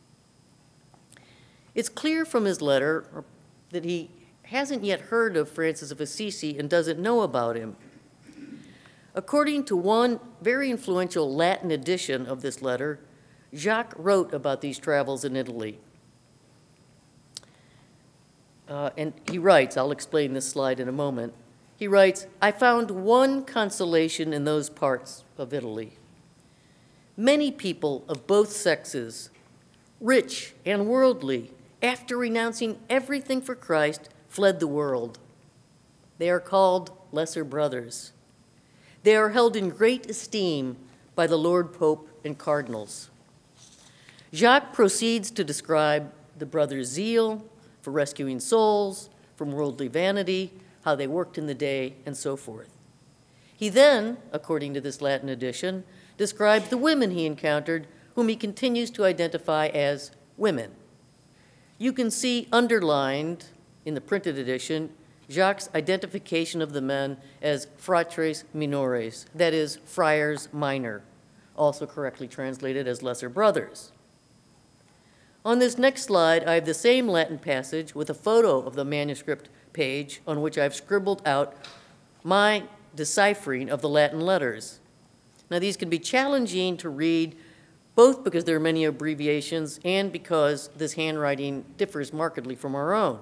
It's clear from his letter that he hasn't yet heard of Francis of Assisi and doesn't know about him. According to one very influential Latin edition of this letter, Jacques wrote about these travels in Italy. Uh, and he writes, I'll explain this slide in a moment. He writes, I found one consolation in those parts of Italy. Many people of both sexes, rich and worldly, after renouncing everything for Christ, fled the world. They are called lesser brothers. They are held in great esteem by the Lord Pope and cardinals. Jacques proceeds to describe the brothers' zeal for rescuing souls from worldly vanity, how they worked in the day, and so forth. He then, according to this Latin edition, describes the women he encountered, whom he continues to identify as women. You can see underlined in the printed edition Jacques' identification of the men as fratres minores, that is, friars minor, also correctly translated as lesser brothers. On this next slide, I have the same Latin passage with a photo of the manuscript page on which I've scribbled out my deciphering of the Latin letters. Now, these can be challenging to read, both because there are many abbreviations and because this handwriting differs markedly from our own.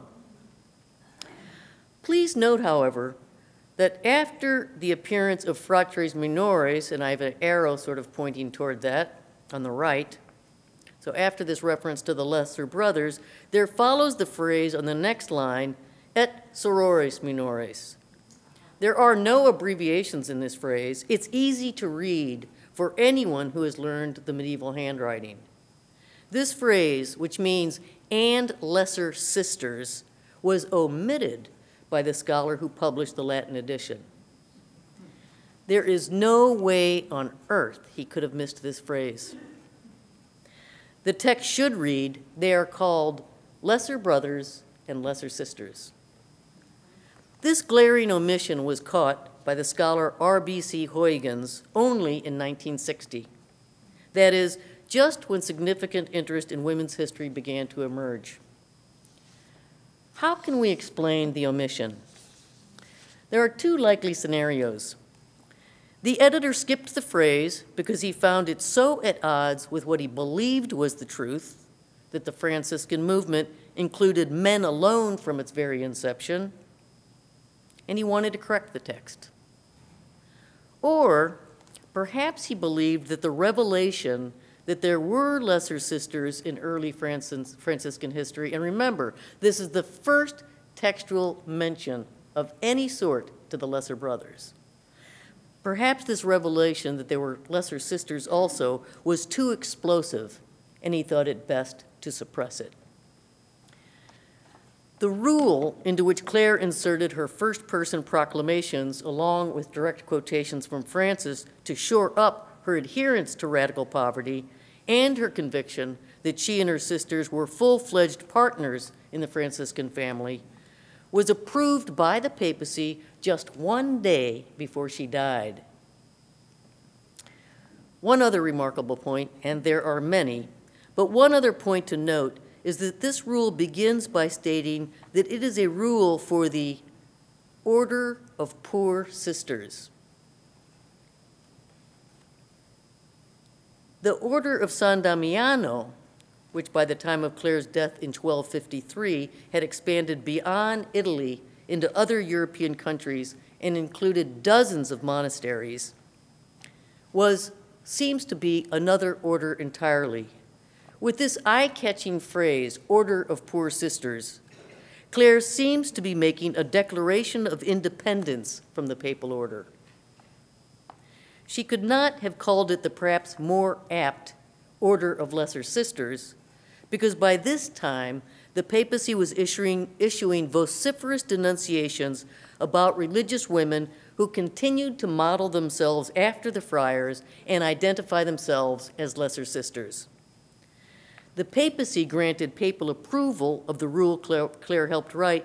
Please note, however, that after the appearance of fratres minores, and I have an arrow sort of pointing toward that on the right, so after this reference to the lesser brothers, there follows the phrase on the next line, et sorores minores. There are no abbreviations in this phrase. It's easy to read for anyone who has learned the medieval handwriting. This phrase, which means and lesser sisters, was omitted by the scholar who published the Latin edition. There is no way on earth he could have missed this phrase. The text should read, they are called lesser brothers and lesser sisters. This glaring omission was caught by the scholar R B C Huygens only in nineteen sixty. That is, just when significant interest in women's history began to emerge. How can we explain the omission? There are two likely scenarios. The editor skipped the phrase because he found it so at odds with what he believed was the truth, that the Franciscan movement included men alone from its very inception, and he wanted to correct the text. Or perhaps he believed that the revelation that there were lesser sisters in early Francis, Franciscan history, and remember, this is the first textual mention of any sort to the lesser brothers. Perhaps this revelation that there were lesser sisters also was too explosive, and he thought it best to suppress it. The rule into which Clare inserted her first-person proclamations, along with direct quotations from Francis, to shore up her adherence to radical poverty and her conviction that she and her sisters were full-fledged partners in the Franciscan family, was approved by the papacy just one day before she died. One other remarkable point, and there are many, but one other point to note is that this rule begins by stating that it is a rule for the Order of Poor Sisters. The Order of San Damiano, which by the time of Clare's death in twelve fifty-three had expanded beyond Italy into other European countries and included dozens of monasteries, was, seems to be another order entirely. With this eye-catching phrase, Order of Poor Sisters, Clare seems to be making a declaration of independence from the papal order. She could not have called it the perhaps more apt Order of Lesser Sisters, because by this time, the papacy was issuing, issuing vociferous denunciations about religious women who continued to model themselves after the friars and identify themselves as lesser sisters. The papacy granted papal approval of the rule Clare, Clare helped write,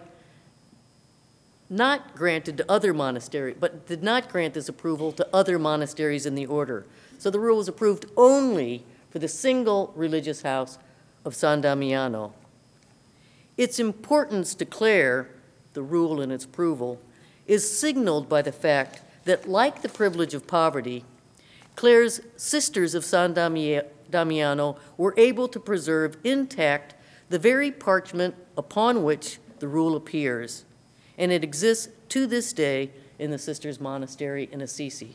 not granted to other monasteries, but did not grant this approval to other monasteries in the order. So the rule was approved only for the single religious house of San Damiano. Its importance to Clare, the rule and its approval, is signaled by the fact that, like the privilege of poverty, Clare's sisters of San Damiano were able to preserve intact the very parchment upon which the rule appears, and it exists to this day in the Sisters' Monastery in Assisi.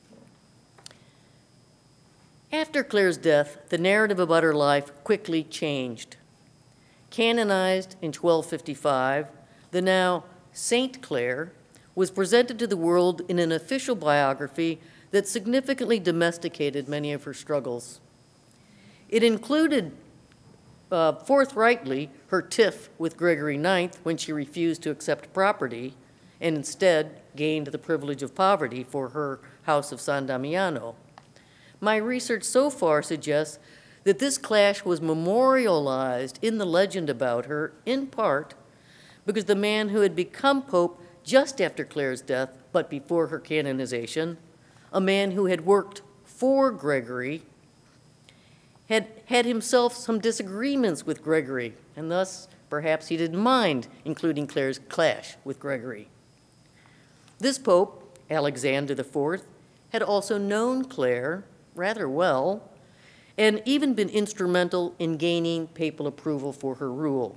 After Clare's death, the narrative about her life quickly changed. Canonized in twelve fifty-five, the now Saint Clare was presented to the world in an official biography that significantly domesticated many of her struggles. It included, uh, forthrightly, her tiff with Gregory the ninth when she refused to accept property and instead gained the privilege of poverty for her house of San Damiano. My research so far suggests that this clash was memorialized in the legend about her, in part because the man who had become pope just after Clare's death, but before her canonization, a man who had worked for Gregory, had had himself some disagreements with Gregory, and thus perhaps he didn't mind including Clare's clash with Gregory. This pope, Alexander the fourth, had also known Clare rather well and even been instrumental in gaining papal approval for her rule.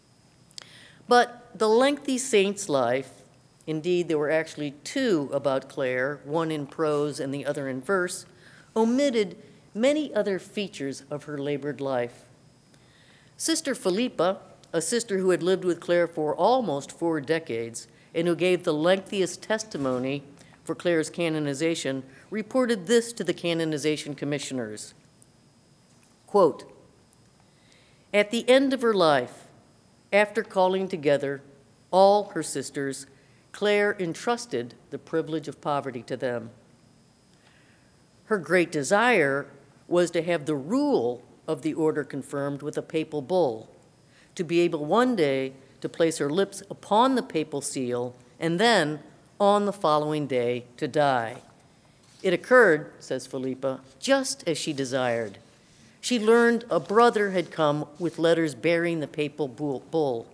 But the lengthy saint's life, indeed there were actually two about Clare, one in prose and the other in verse, omitted many other features of her labored life. Sister Philippa, a sister who had lived with Clare for almost four decades and who gave the lengthiest testimony for Clare's canonization, reported this to the canonization commissioners. Quote, "At the end of her life, after calling together all her sisters, Clare entrusted the privilege of poverty to them. Her great desire was to have the rule of the order confirmed with a papal bull, to be able one day to place her lips upon the papal seal, and then, on the following day, to die. It occurred," says Philippa, "just as she desired. She learned a brother had come with letters bearing the papal bull.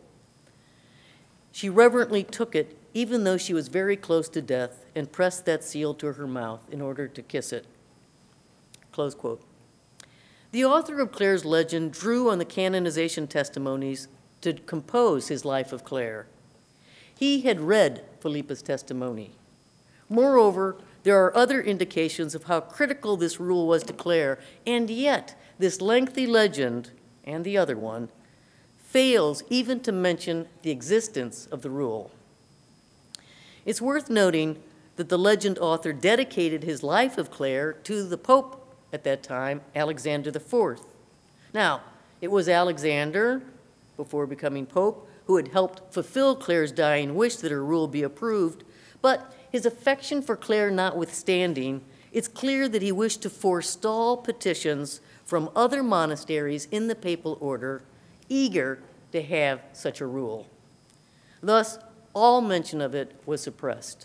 She reverently took it, even though she was very close to death, and pressed that seal to her mouth in order to kiss it." Close quote. The author of Clare's legend drew on the canonization testimonies to compose his life of Clare. He had read Philippa's testimony. Moreover, there are other indications of how critical this rule was to Clare, and yet this lengthy legend, and the other one, fails even to mention the existence of the rule. It's worth noting that the legend author dedicated his life of Clare to the Pope at that time, Alexander the fourth. Now, it was Alexander, before becoming Pope, who had helped fulfill Clare's dying wish that her rule be approved, but his affection for Clare notwithstanding, it's clear that he wished to forestall petitions from other monasteries in the papal order eager to have such a rule. Thus, all mention of it was suppressed.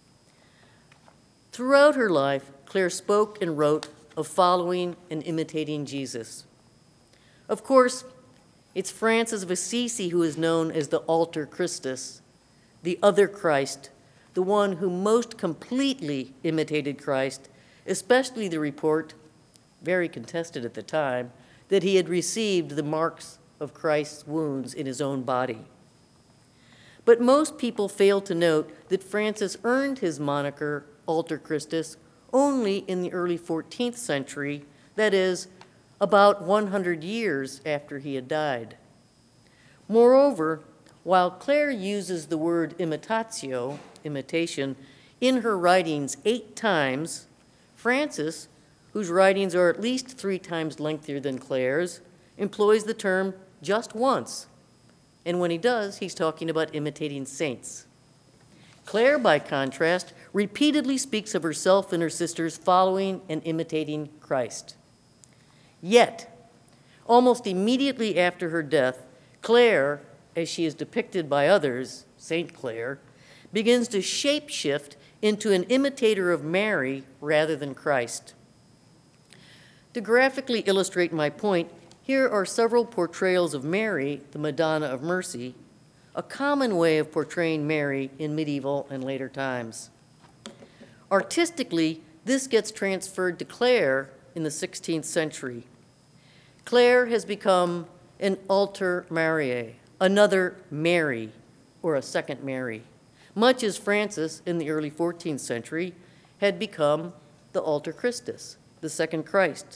Throughout her life, Clare spoke and wrote of following and imitating Jesus. Of course, it's Francis of Assisi who is known as the Alter Christus, the other Christ, the one who most completely imitated Christ, especially the report, very contested at the time, that he had received the marks of Christ's wounds in his own body. But most people fail to note that Francis earned his moniker, Alter Christus, only in the early fourteenth century, that is, about one hundred years after he had died. Moreover, while Clare uses the word imitatio, imitation, in her writings eight times, Francis, whose writings are at least three times lengthier than Clare's, employs the term just once. And when he does, he's talking about imitating saints. Clare, by contrast, repeatedly speaks of herself and her sisters following and imitating Christ. Yet, almost immediately after her death, Clare, as she is depicted by others, Saint Clare, begins to shape-shift into an imitator of Mary rather than Christ. To graphically illustrate my point, here are several portrayals of Mary, the Madonna of Mercy, a common way of portraying Mary in medieval and later times. Artistically, this gets transferred to Clare in the sixteenth century. Clare has become an alter Mariae, another Mary, or a second Mary, much as Francis in the early fourteenth century had become the Alter Christus, the second Christ.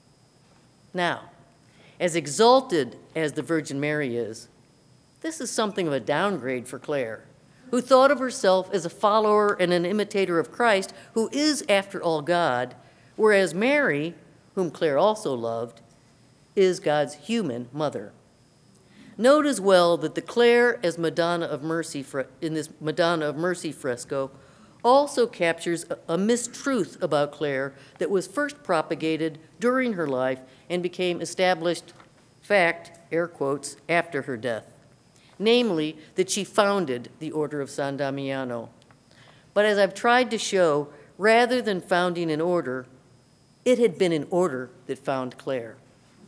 Now, as exalted as the Virgin Mary is, this is something of a downgrade for Clare, who thought of herself as a follower and an imitator of Christ, who is, after all, God, whereas Mary, whom Clare also loved, is God's human mother. Note as well that the Clare as Madonna of Mercy in this Madonna of Mercy fresco also captures a, a mistruth about Clare that was first propagated during her life and became established fact, air quotes, after her death, namely that she founded the Order of San Damiano. But as I've tried to show, rather than founding an order, it had been an order that found Clare.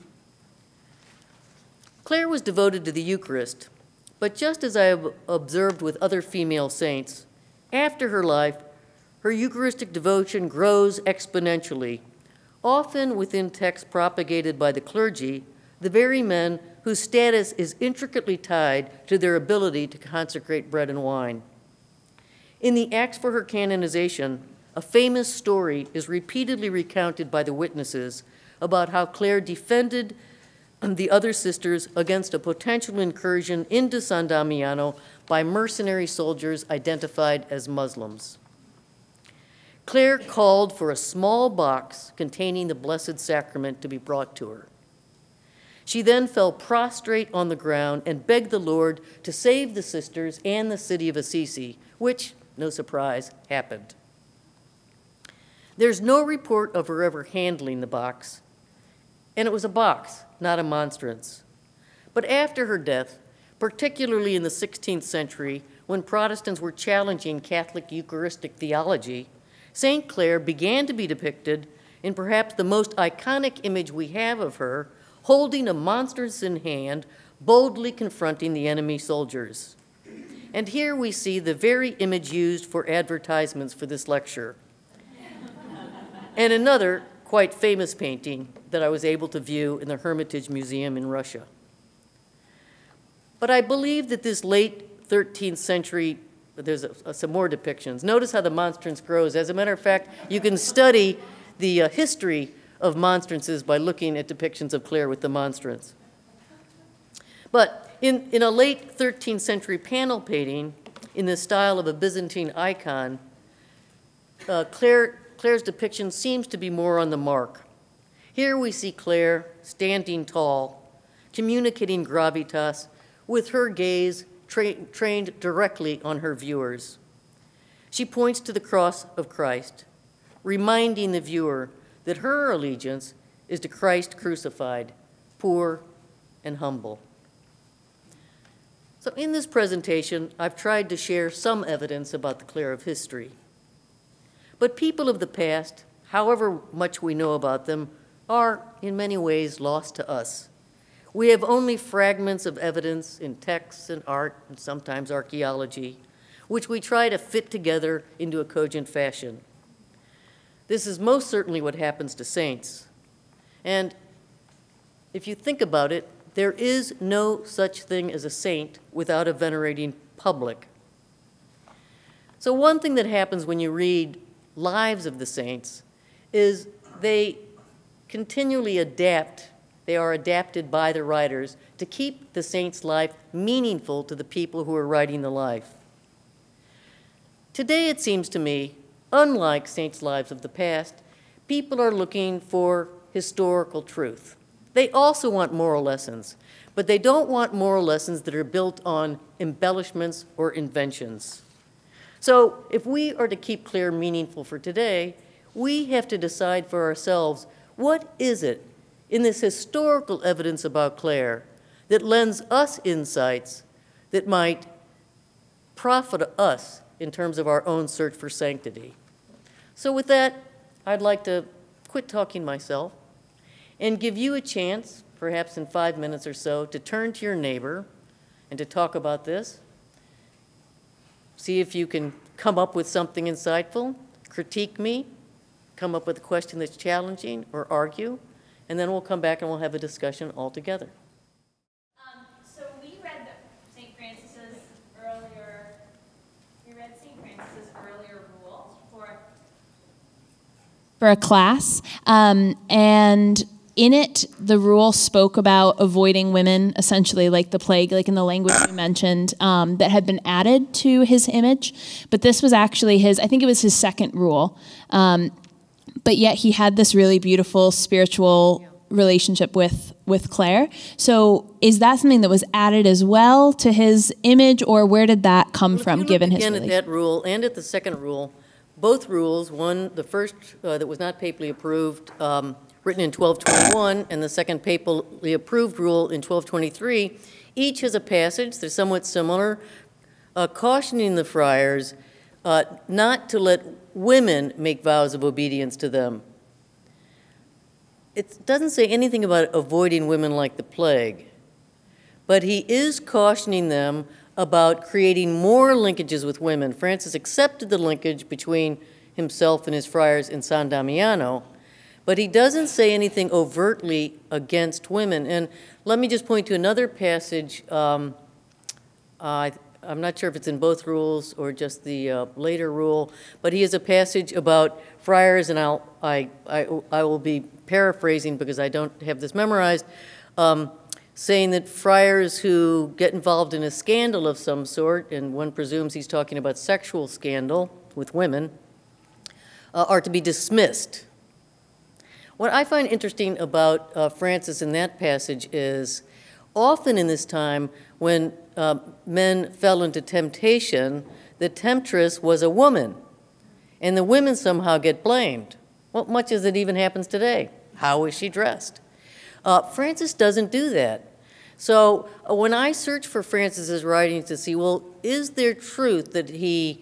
Clare was devoted to the Eucharist, but just as I have observed with other female saints, after her life, her Eucharistic devotion grows exponentially, often within texts propagated by the clergy, the very men whose status is intricately tied to their ability to consecrate bread and wine. In the Acts for her canonization, a famous story is repeatedly recounted by the witnesses about how Clare defended the other sisters against a potential incursion into San Damiano by mercenary soldiers identified as Muslims. Clare called for a small box containing the Blessed Sacrament to be brought to her. She then fell prostrate on the ground and begged the Lord to save the sisters and the city of Assisi, which, no surprise, happened. There's no report of her ever handling the box, and it was a box, not a monstrance. But after her death, particularly in the sixteenth century, when Protestants were challenging Catholic Eucharistic theology, Saint Clare began to be depicted in perhaps the most iconic image we have of her, holding a monstrance in hand, boldly confronting the enemy soldiers. And here we see the very image used for advertisements for this lecture. And another quite famous painting that I was able to view in the Hermitage Museum in Russia. But I believe that this late thirteenth century, there's a, a, some more depictions. Notice how the monstrance grows. As a matter of fact, you can study the uh, history of monstrances by looking at depictions of Clare with the monstrance. But in, in a late thirteenth century panel painting in the style of a Byzantine icon, uh, Clare, Clare's depiction seems to be more on the mark. Here we see Clare standing tall, communicating gravitas with her gaze tra trained directly on her viewers. She points to the cross of Christ, reminding the viewer that her allegiance is to Christ crucified, poor and humble. So in this presentation, I've tried to share some evidence about the Clare of history. But people of the past, however much we know about them, are in many ways lost to us. We have only fragments of evidence in texts and art and sometimes archaeology, which we try to fit together into a cogent fashion. This is most certainly what happens to saints. And if you think about it, there is no such thing as a saint without a venerating public. So one thing that happens when you read lives of the saints is they continually adapt. They are adapted by the writers to keep the saint's life meaningful to the people who are writing the life. Today, it seems to me, unlike saints' lives of the past, people are looking for historical truth. They also want moral lessons, but they don't want moral lessons that are built on embellishments or inventions. So if we are to keep Clare meaningful for today, we have to decide for ourselves, what is it in this historical evidence about Clare that lends us insights that might profit us in terms of our own search for sanctity? So with that, I'd like to quit talking myself and give you a chance, perhaps in five minutes or so, to turn to your neighbor and to talk about this. See if you can come up with something insightful, critique me, come up with a question that's challenging, or argue, and then we'll come back and we'll have a discussion all together. Um, so we read Saint Francis's earlier, we read Saint Francis's earlier rule for for a class, um, and in it, the rule spoke about avoiding women, essentially like the plague, like in the language you mentioned, um, that had been added to his image. But this was actually his, I think it was his second rule. Um, but yet he had this really beautiful spiritual relationship with, with Clare. So is that something that was added as well to his image, or where did that come well, from, given his again relationship? at that rule and at the second rule, both rules, one, the first uh, that was not papally approved, um, written in twelve twenty-one, and the second papally approved rule in twelve twenty-three, each has a passage that's somewhat similar, uh, cautioning the friars uh, not to let women make vows of obedience to them. It doesn't say anything about avoiding women like the plague, but he is cautioning them about creating more linkages with women. Francis accepted the linkage between himself and his friars in San Damiano, but he doesn't say anything overtly against women. And let me just point to another passage. Um, uh, I'm not sure if it's in both rules or just the uh, later rule, but he has a passage about friars, and I'll, I, I, I will be paraphrasing because I don't have this memorized, um, saying that friars who get involved in a scandal of some sort, and one presumes he's talking about sexual scandal with women, uh, are to be dismissed. What I find interesting about uh, Francis in that passage is often in this time when uh, men fell into temptation, the temptress was a woman, and the women somehow get blamed. Well, much as it even happens today. How is she dressed? Uh, Francis doesn't do that. So uh, when I search for Francis's writings to see, well, is there truth that he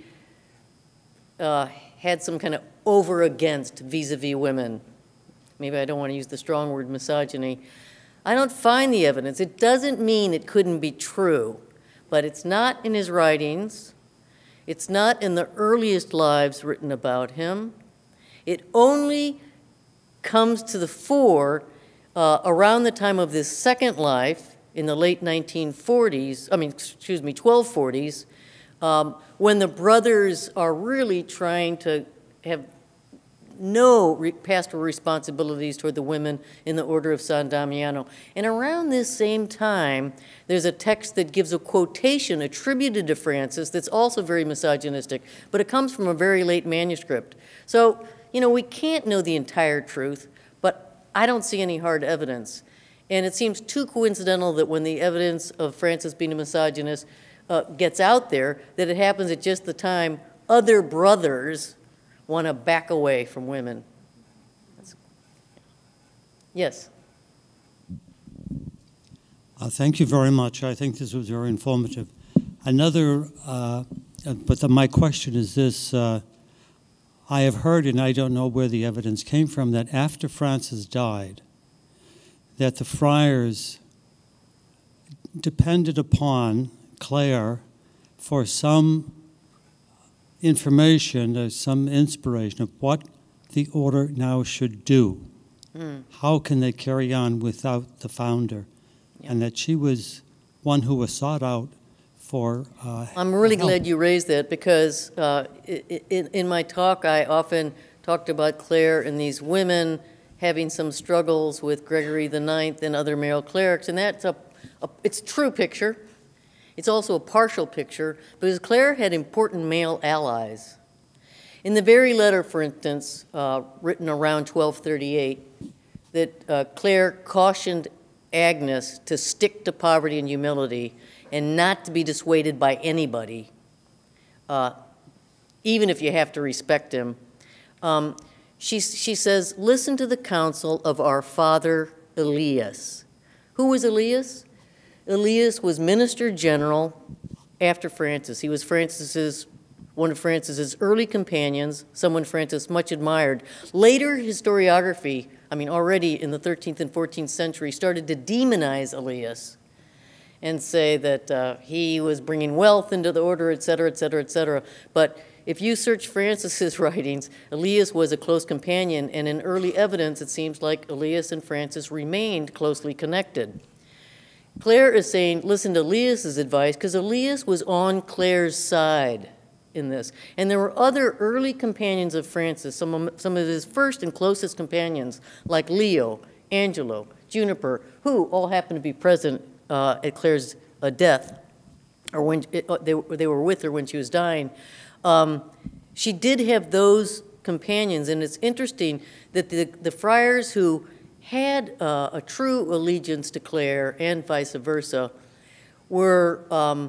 uh, had some kind of over against vis-a-vis women? Maybe I don't want to use the strong word misogyny. I don't find the evidence. It doesn't mean it couldn't be true, but it's not in his writings. It's not in the earliest lives written about him. It only comes to the fore uh, around the time of this second life in the late nineteen forties, I mean, excuse me, twelve forties, um, when the brothers are really trying to have no re pastoral responsibilities toward the women in the Order of San Damiano. And around this same time, there's a text that gives a quotation attributed to Francis that's also very misogynistic, but it comes from a very late manuscript. So, you know, we can't know the entire truth, but I don't see any hard evidence. And it seems too coincidental that when the evidence of Francis being a misogynist uh, gets out there, that it happens at just the time other brothers want to back away from women. That's, yes? Uh, thank you very much. I think this was very informative. Another, uh, but the, my question is this. Uh, I have heard, and I don't know where the evidence came from, that after Francis died, that the friars depended upon Clare for some information, uh, some inspiration of what the order now should do. Mm. How can they carry on without the founder? Yeah. And that she was one who was sought out for uh, I'm really help. glad you raised that, because uh, in, in my talk I often talked about Clare and these women having some struggles with Gregory the Ninth and other male clerics, and that's a, a it's a true picture. It's also a partial picture, because Clare had important male allies. In the very letter, for instance, uh, written around twelve thirty-eight, that uh, Clare cautioned Agnes to stick to poverty and humility and not to be dissuaded by anybody, uh, even if you have to respect him. Um, she, she says, listen to the counsel of our father Elias. Who was Elias? Elias was minister general after Francis. He was Francis's, one of Francis's early companions, someone Francis much admired. Later historiography, I mean already in the thirteenth and fourteenth century, started to demonize Elias and say that uh, he was bringing wealth into the order, et cetera, et cetera, et cetera. But if you search Francis's writings, Elias was a close companion, and in early evidence it seems like Elias and Francis remained closely connected. Clare is saying, listen to Elias's advice, because Elias was on Clare's side in this. And there were other early companions of Francis, some of, some of his first and closest companions, like Leo, Angelo, Juniper, who all happened to be present uh, at Clare's uh, death, or when it, uh, they, they were with her when she was dying. Um, she did have those companions, and it's interesting that the, the friars who had uh, a true allegiance to Clare and vice versa were um,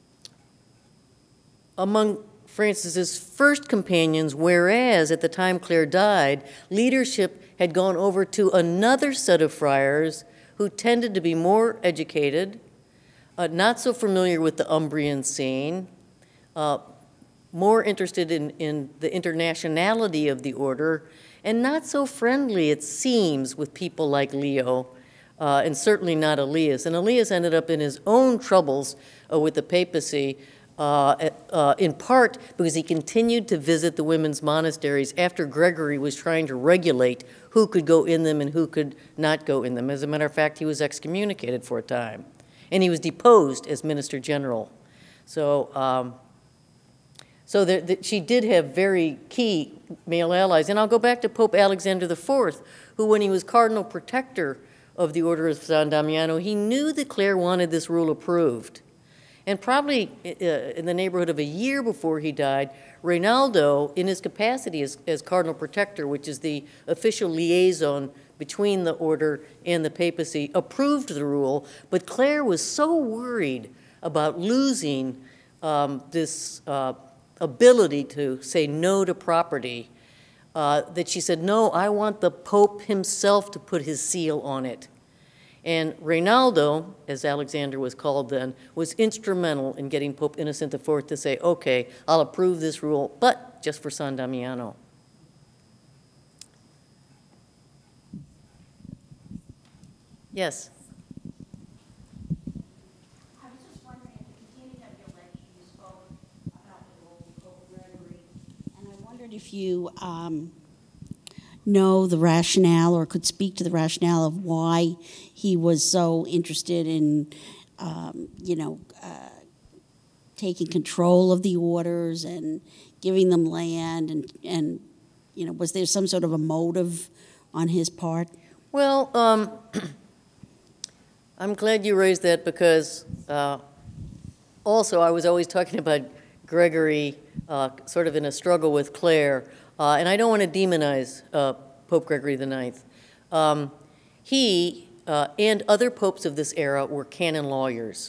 among Francis's first companions, whereas at the time Clare died, leadership had gone over to another set of friars who tended to be more educated, uh, not so familiar with the Umbrian scene, uh, more interested in, in the internationality of the order, and not so friendly, it seems, with people like Leo, uh, and certainly not Elias. And Elias ended up in his own troubles uh, with the papacy, uh, uh, in part because he continued to visit the women's monasteries after Gregory was trying to regulate who could go in them and who could not go in them. As a matter of fact, he was excommunicated for a time, and he was deposed as minister general. So, um, So that, that she did have very key male allies. And I'll go back to Pope Alexander the Fourth, who, when he was cardinal protector of the Order of San Damiano, he knew that Clare wanted this rule approved. And probably uh, in the neighborhood of a year before he died, Reynaldo, in his capacity as, as cardinal protector, which is the official liaison between the order and the papacy, approved the rule. But Clare was so worried about losing um, this uh, ability to say no to property, uh, that she said, no, I want the Pope himself to put his seal on it. And Reynaldo, as Alexander was called then, was instrumental in getting Pope Innocent the Fourth to say, okay, I'll approve this rule, but just for San Damiano. Yes? If you um, know the rationale or could speak to the rationale of why he was so interested in, um, you know, uh, taking control of the orders and giving them land, and, and, you know, was there some sort of a motive on his part? Well, um, I'm glad you raised that, because uh, also I was always talking about Gregory Uh, sort of in a struggle with Clare, uh, and I don't want to demonize uh, Pope Gregory the Ninth. Um, he uh, and other popes of this era were canon lawyers.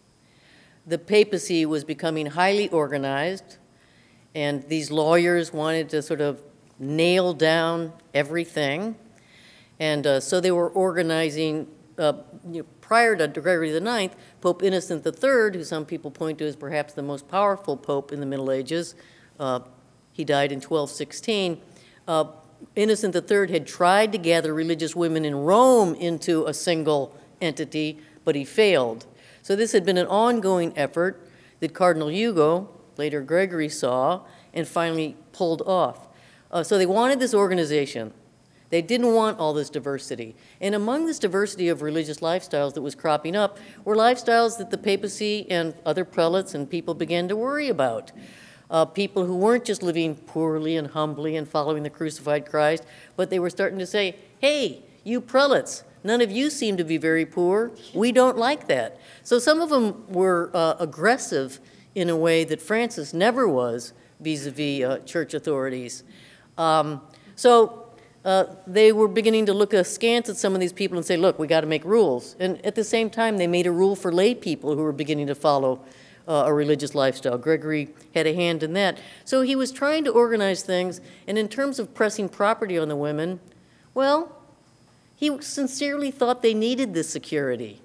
The papacy was becoming highly organized, and these lawyers wanted to sort of nail down everything. And uh, so they were organizing, uh, you know, prior to Gregory the Ninth, Pope Innocent the Third, who some people point to as perhaps the most powerful pope in the Middle Ages, uh, he died in twelve sixteen, uh, Innocent the Third had tried to gather religious women in Rome into a single entity, but he failed. So this had been an ongoing effort that Cardinal Hugo, later Gregory, saw and finally pulled off. Uh, so they wanted this organization. They didn't want all this diversity. And among this diversity of religious lifestyles that was cropping up were lifestyles that the papacy and other prelates and people began to worry about. Uh, people who weren't just living poorly and humbly and following the crucified Christ, but they were starting to say, hey, you prelates, none of you seem to be very poor. We don't like that. So some of them were uh, aggressive in a way that Francis never was vis-a-vis uh, church authorities. Um, so uh, they were beginning to look askance at some of these people and say, look, we got to make rules. And at the same time, they made a rule for lay people who were beginning to follow uh, a religious lifestyle. Gregory had a hand in that. So he was trying to organize things, and in terms of pressing property on the women, well, he sincerely thought they needed this security.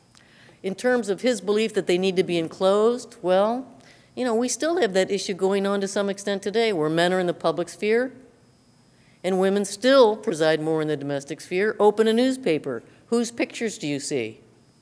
In terms of his belief that they need to be enclosed, well, you know, we still have that issue going on to some extent today, where men are in the public sphere and women still preside more in the domestic sphere. Open a newspaper. Whose pictures do you see?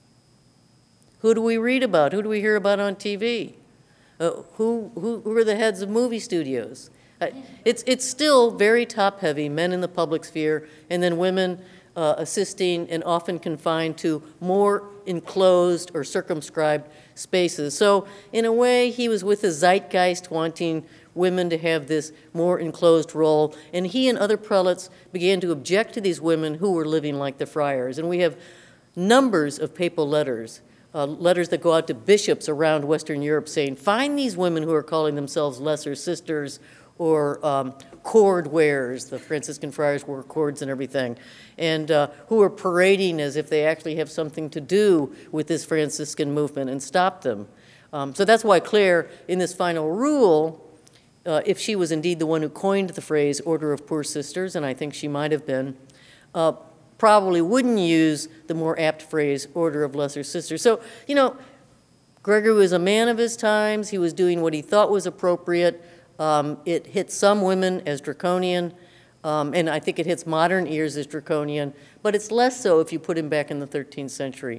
Who do we read about? Who do we hear about on T V? Uh, who, who, who are the heads of movie studios? Uh, it's, it's still very top-heavy, men in the public sphere, and then women uh, assisting and often confined to more enclosed or circumscribed spaces. So in a way, he was with the zeitgeist, wanting women to have this more enclosed role, and he and other prelates began to object to these women who were living like the friars. And we have numbers of papal letters, uh, letters that go out to bishops around Western Europe saying, find these women who are calling themselves lesser sisters or um, cord wearers. The Franciscan friars wore cords and everything, and uh, who are parading as if they actually have something to do with this Franciscan movement, and stop them. Um, so that's why Clare, in this final rule, uh, if she was indeed the one who coined the phrase Order of Poor Sisters, and I think she might have been, uh, probably wouldn't use the more apt phrase Order of Lesser Sisters. So, you know, Gregory was a man of his times. He was doing what he thought was appropriate. Um, it hit some women as draconian, um, and I think it hits modern ears as draconian, but it's less so if you put him back in the thirteenth century.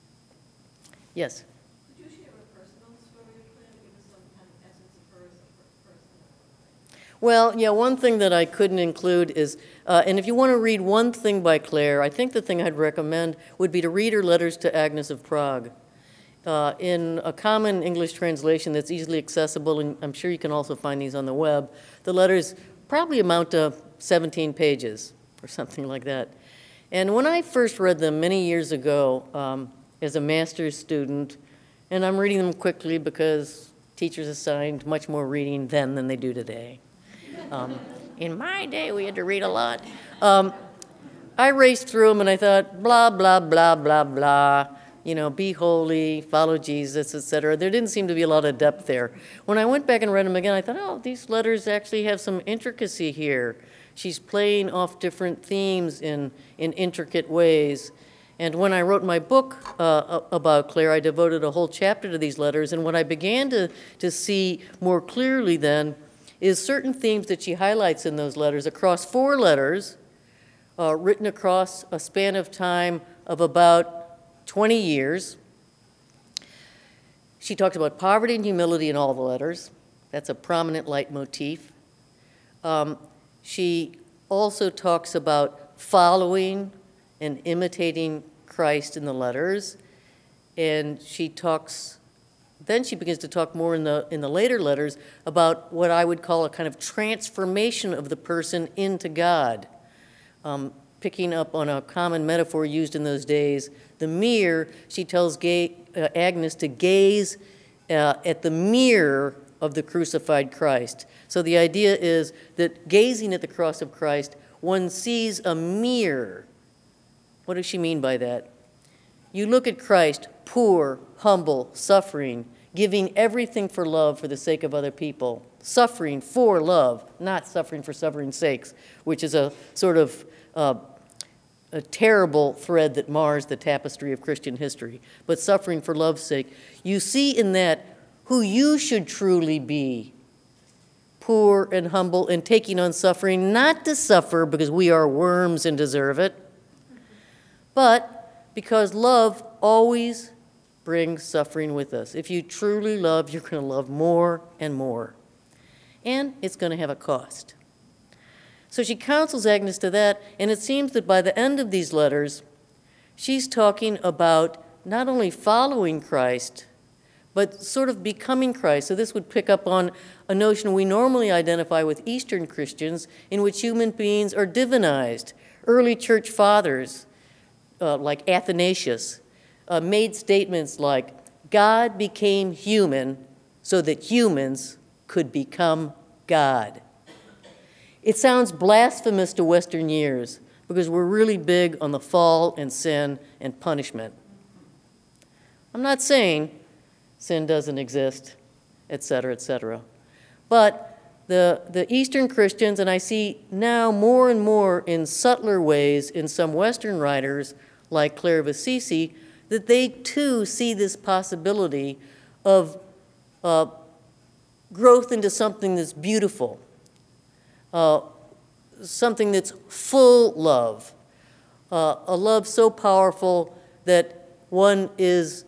Yes? Could you share a personal story of Clare? Give us some kind of essence of her as a person? Well, yeah, one thing that I couldn't include is, uh, and if you want to read one thing by Clare, I think the thing I'd recommend would be to read her letters to Agnes of Prague. Uh, in a common English translation that's easily accessible, and I'm sure you can also find these on the web, the letters probably amount to seventeen pages or something like that. And when I first read them many years ago um, as a master's student, and I'm reading them quickly because teachers assigned much more reading then than they do today. Um, in my day, we had to read a lot. Um, I raced through them and I thought, blah, blah, blah, blah, blah. You know, be holy, follow Jesus, et cetera. There didn't seem to be a lot of depth there. When I went back and read them again, I thought, oh, these letters actually have some intricacy here. She's playing off different themes in, in intricate ways. And when I wrote my book uh, about Clare, I devoted a whole chapter to these letters. And what I began to, to see more clearly then is certain themes that she highlights in those letters across four letters, uh, written across a span of time of about twenty years. She talks about poverty and humility in all the letters. That's a prominent leitmotif. Um, she also talks about following and imitating Christ in the letters. And she talks, then she begins to talk more in the, in the later letters about what I would call a kind of transformation of the person into God. Um, picking up on a common metaphor used in those days, the mirror, she tells gay, uh, Agnes to gaze uh, at the mirror of the crucified Christ. So the idea is that gazing at the cross of Christ, one sees a mirror. What does she mean by that? You look at Christ, poor, humble, suffering, giving everything for love for the sake of other people, suffering for love, not suffering for suffering's sakes, which is a sort of uh, a terrible thread that mars the tapestry of Christian history, but suffering for love's sake. You see in that who you should truly be, poor and humble and taking on suffering, not to suffer because we are worms and deserve it, but because love always brings suffering with us. If you truly love, you're going to love more and more. And it's going to have a cost. So she counsels Agnes to that, and it seems that by the end of these letters, she's talking about not only following Christ, but sort of becoming Christ. So this would pick up on a notion we normally identify with Eastern Christians, in which human beings are divinized. Early church fathers, uh, like Athanasius, uh, made statements like, God became human so that humans could become God. It sounds blasphemous to Western ears because we're really big on the fall and sin and punishment. I'm not saying sin doesn't exist, et cetera, et cetera. But the, the Eastern Christians, and I see now more and more in subtler ways in some Western writers like Clare of Assisi, that they too see this possibility of uh, growth into something that's beautiful, uh, something that's full love, uh, a love so powerful that one is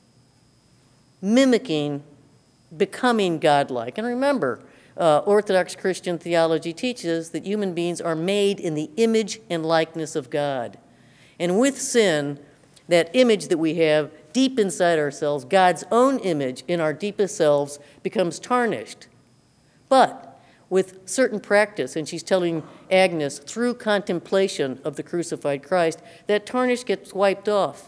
mimicking, becoming godlike. And remember, uh, Orthodox Christian theology teaches that human beings are made in the image and likeness of God. And with sin, that image that we have deep inside ourselves, God's own image in our deepest selves, becomes tarnished. But with certain practice, and she's telling Agnes, through contemplation of the crucified Christ, that tarnish gets wiped off.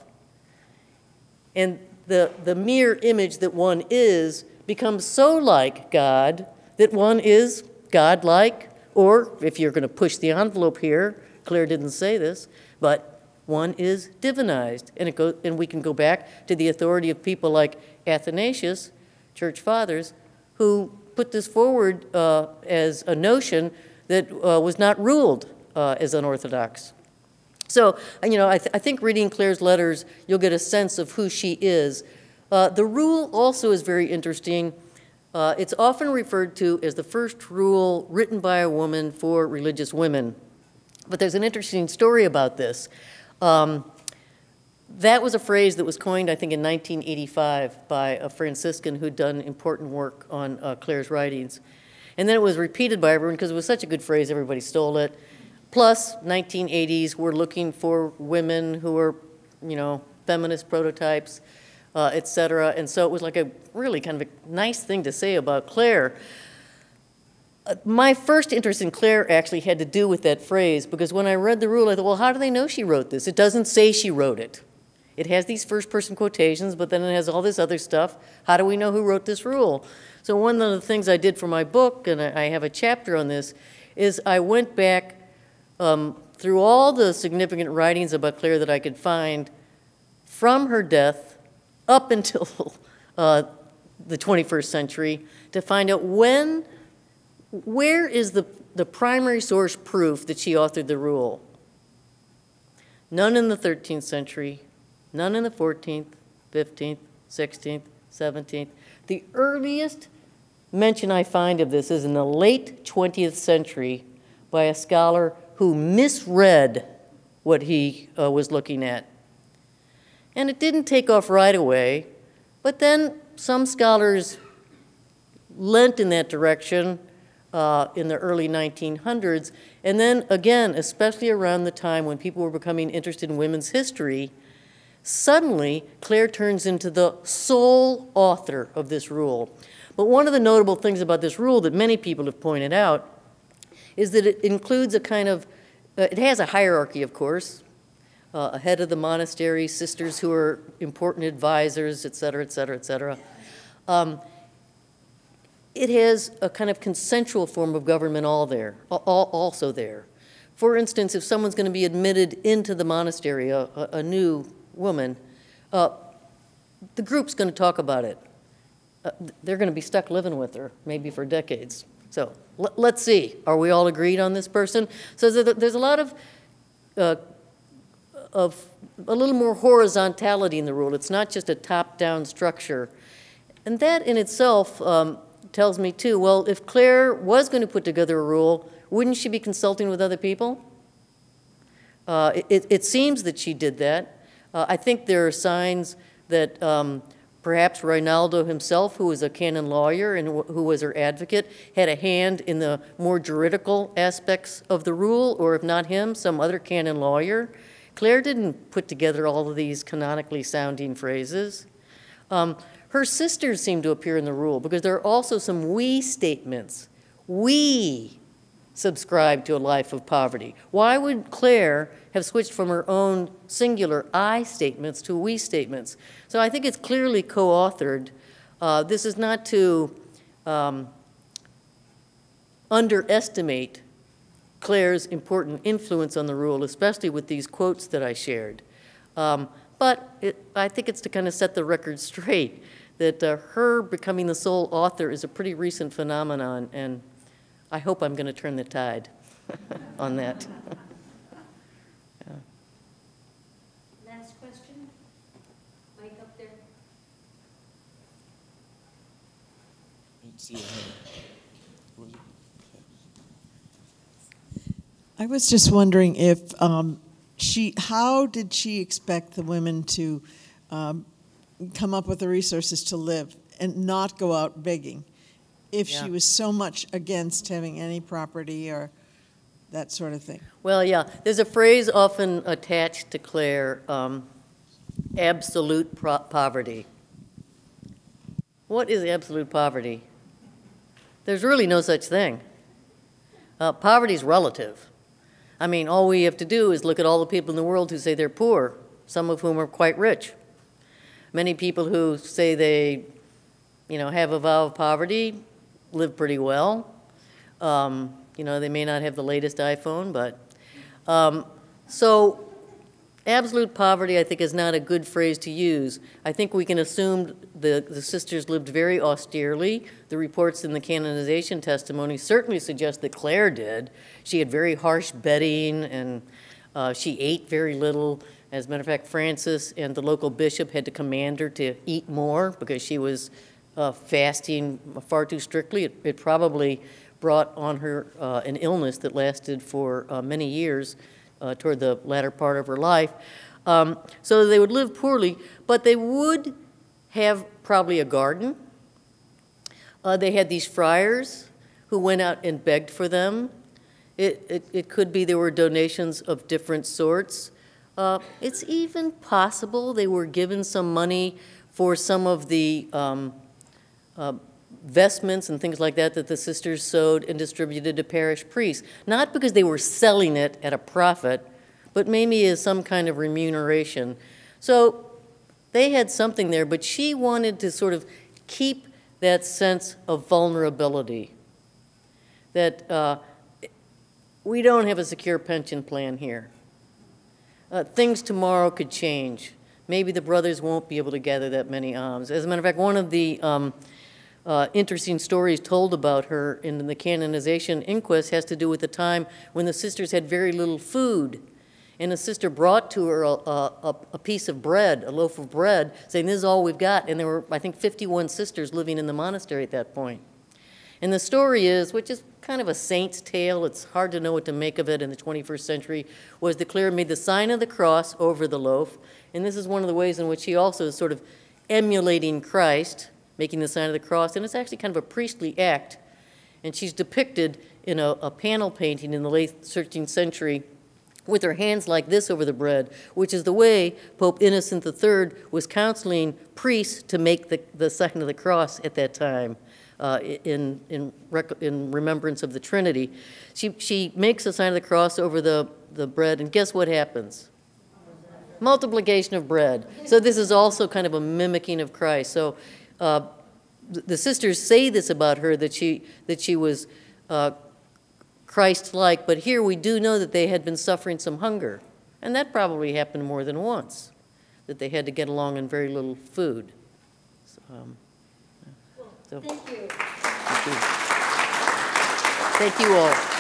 And the, the mere image that one is becomes so like God that one is God-like, or if you're going to push the envelope here, Clare didn't say this, but one is divinized. And, it goes, and we can go back to the authority of people like Athanasius, church fathers, who put this forward uh, as a notion that uh, was not ruled uh, as unorthodox. So, you know, I, th I think reading Clare's letters, you'll get a sense of who she is. Uh, the rule also is very interesting. Uh, it's often referred to as the first rule written by a woman for religious women. But there's an interesting story about this. Um, that was a phrase that was coined, I think, in nineteen eighty-five by a Franciscan who'd done important work on uh, Clare's writings. And then it was repeated by everyone because it was such a good phrase, everybody stole it. Plus, nineteen eighties, we're looking for women who were, you know, feminist prototypes, uh, et cetera. And so it was like a really kind of a nice thing to say about Clare. Uh, my first interest in Clare actually had to do with that phrase, because when I read the rule, I thought, well, how do they know she wrote this? It doesn't say she wrote it. It has these first-person quotations, but then it has all this other stuff. How do we know who wrote this rule? So one of the things I did for my book, and I have a chapter on this, is I went back um, through all the significant writings about Clare that I could find from her death up until uh, the twenty-first century to find out when, where is the, the primary source proof that she authored the rule. None in the thirteenth century, none in the fourteenth, fifteenth, sixteenth, seventeenth. The earliest mention I find of this is in the late twentieth century by a scholar who misread what he uh, was looking at. And it didn't take off right away, but then some scholars lent in that direction uh, in the early nineteen hundreds. And then again, especially around the time when people were becoming interested in women's history, suddenly Clare turns into the sole author of this rule. But one of the notable things about this rule that many people have pointed out is that it includes a kind of, uh, it has a hierarchy, of course, uh, a head of the monastery, sisters who are important advisors, et cetera, et cetera, et cetera. Um, it has a kind of consensual form of government all there, all, also there. for instance, if someone's going to be admitted into the monastery, a, a, a new woman, uh, the group's going to talk about it. Uh, they're going to be stuck living with her, maybe for decades. So l let's see. Are we all agreed on this person? So there's a lot of, uh, of a little more horizontality in the rule. It's not just a top-down structure. And that in itself um, tells me, too, well, if Clare was going to put together a rule, wouldn't she be consulting with other people? Uh, it, it seems that she did that. Uh, I think there are signs that um, perhaps Rinaldo himself, who was a canon lawyer and who was her advocate, had a hand in the more juridical aspects of the rule, or if not him, some other canon lawyer. Clare didn't put together all of these canonically sounding phrases. Um, her sisters seem to appear in the rule because there are also some we statements. We subscribe to a life of poverty. Why would Clare have switched from her own singular I statements to we statements? So I think it's clearly co-authored. Uh, this is not to um, underestimate Clare's important influence on the rule, especially with these quotes that I shared. Um, but it, I think it's to kind of set the record straight that uh, her becoming the sole author is a pretty recent phenomenon, and I hope I'm going to turn the tide on that. Yeah. Last question. Mike up there. I was just wondering if um, she, how did she expect the women to um, come up with the resources to live and not go out begging if Yeah. she was so much against having any property or that sort of thing? Well, yeah, there's a phrase often attached to Clare, um, absolute pro poverty. What is absolute poverty? There's really no such thing. Uh, poverty is relative. I mean, all we have to do is look at all the people in the world who say they're poor, some of whom are quite rich. Many people who say they, you know, have a vow of poverty live pretty well. Um, you know, they may not have the latest iPhone, but um, so absolute poverty, I think, is not a good phrase to use. I think we can assume the, the sisters lived very austerely. The reports in the canonization testimony certainly suggest that Clare did. She had very harsh bedding, and uh, she ate very little. As a matter of fact, Francis and the local bishop had to command her to eat more because she was uh, fasting far too strictly. It, it probably brought on her uh, an illness that lasted for uh, many years uh, toward the latter part of her life. Um, so they would live poorly, but they would have probably a garden. Uh, they had these friars who went out and begged for them. It, it, it could be there were donations of different sorts. Uh, it's even possible they were given some money for some of the um, uh, vestments and things like that that the sisters sewed and distributed to parish priests. Not because they were selling it at a profit, but maybe as some kind of remuneration. So they had something there, but she wanted to sort of keep that sense of vulnerability, that uh, we don't have a secure pension plan here. Uh, things tomorrow could change. Maybe the brothers won't be able to gather that many alms. As a matter of fact, one of the um, uh, interesting stories told about her in the canonization inquest has to do with the time when the sisters had very little food. And a sister brought to her a, a, a piece of bread, a loaf of bread, saying, this is all we've got. And there were, I think, fifty-one sisters living in the monastery at that point. And the story is, which is kind of a saint's tale, it's hard to know what to make of it in the twenty-first century, was that Clare made the sign of the cross over the loaf. And this is one of the ways in which she also is sort of emulating Christ, making the sign of the cross. And it's actually kind of a priestly act. And she's depicted in a, a panel painting in the late thirteenth century with her hands like this over the bread, which is the way Pope Innocent the Third was counseling priests to make the, the sign of the cross at that time. Uh, in, in, rec in remembrance of the Trinity. She, she makes the sign of the cross over the, the bread, and guess what happens? Multiplication of bread. So this is also kind of a mimicking of Christ. So uh, the sisters say this about her, that she, that she was uh, Christ-like, but here we do know that they had been suffering some hunger. And that probably happened more than once, that they had to get along on very little food. So, um, so, Thank you. thank you. Thank you all.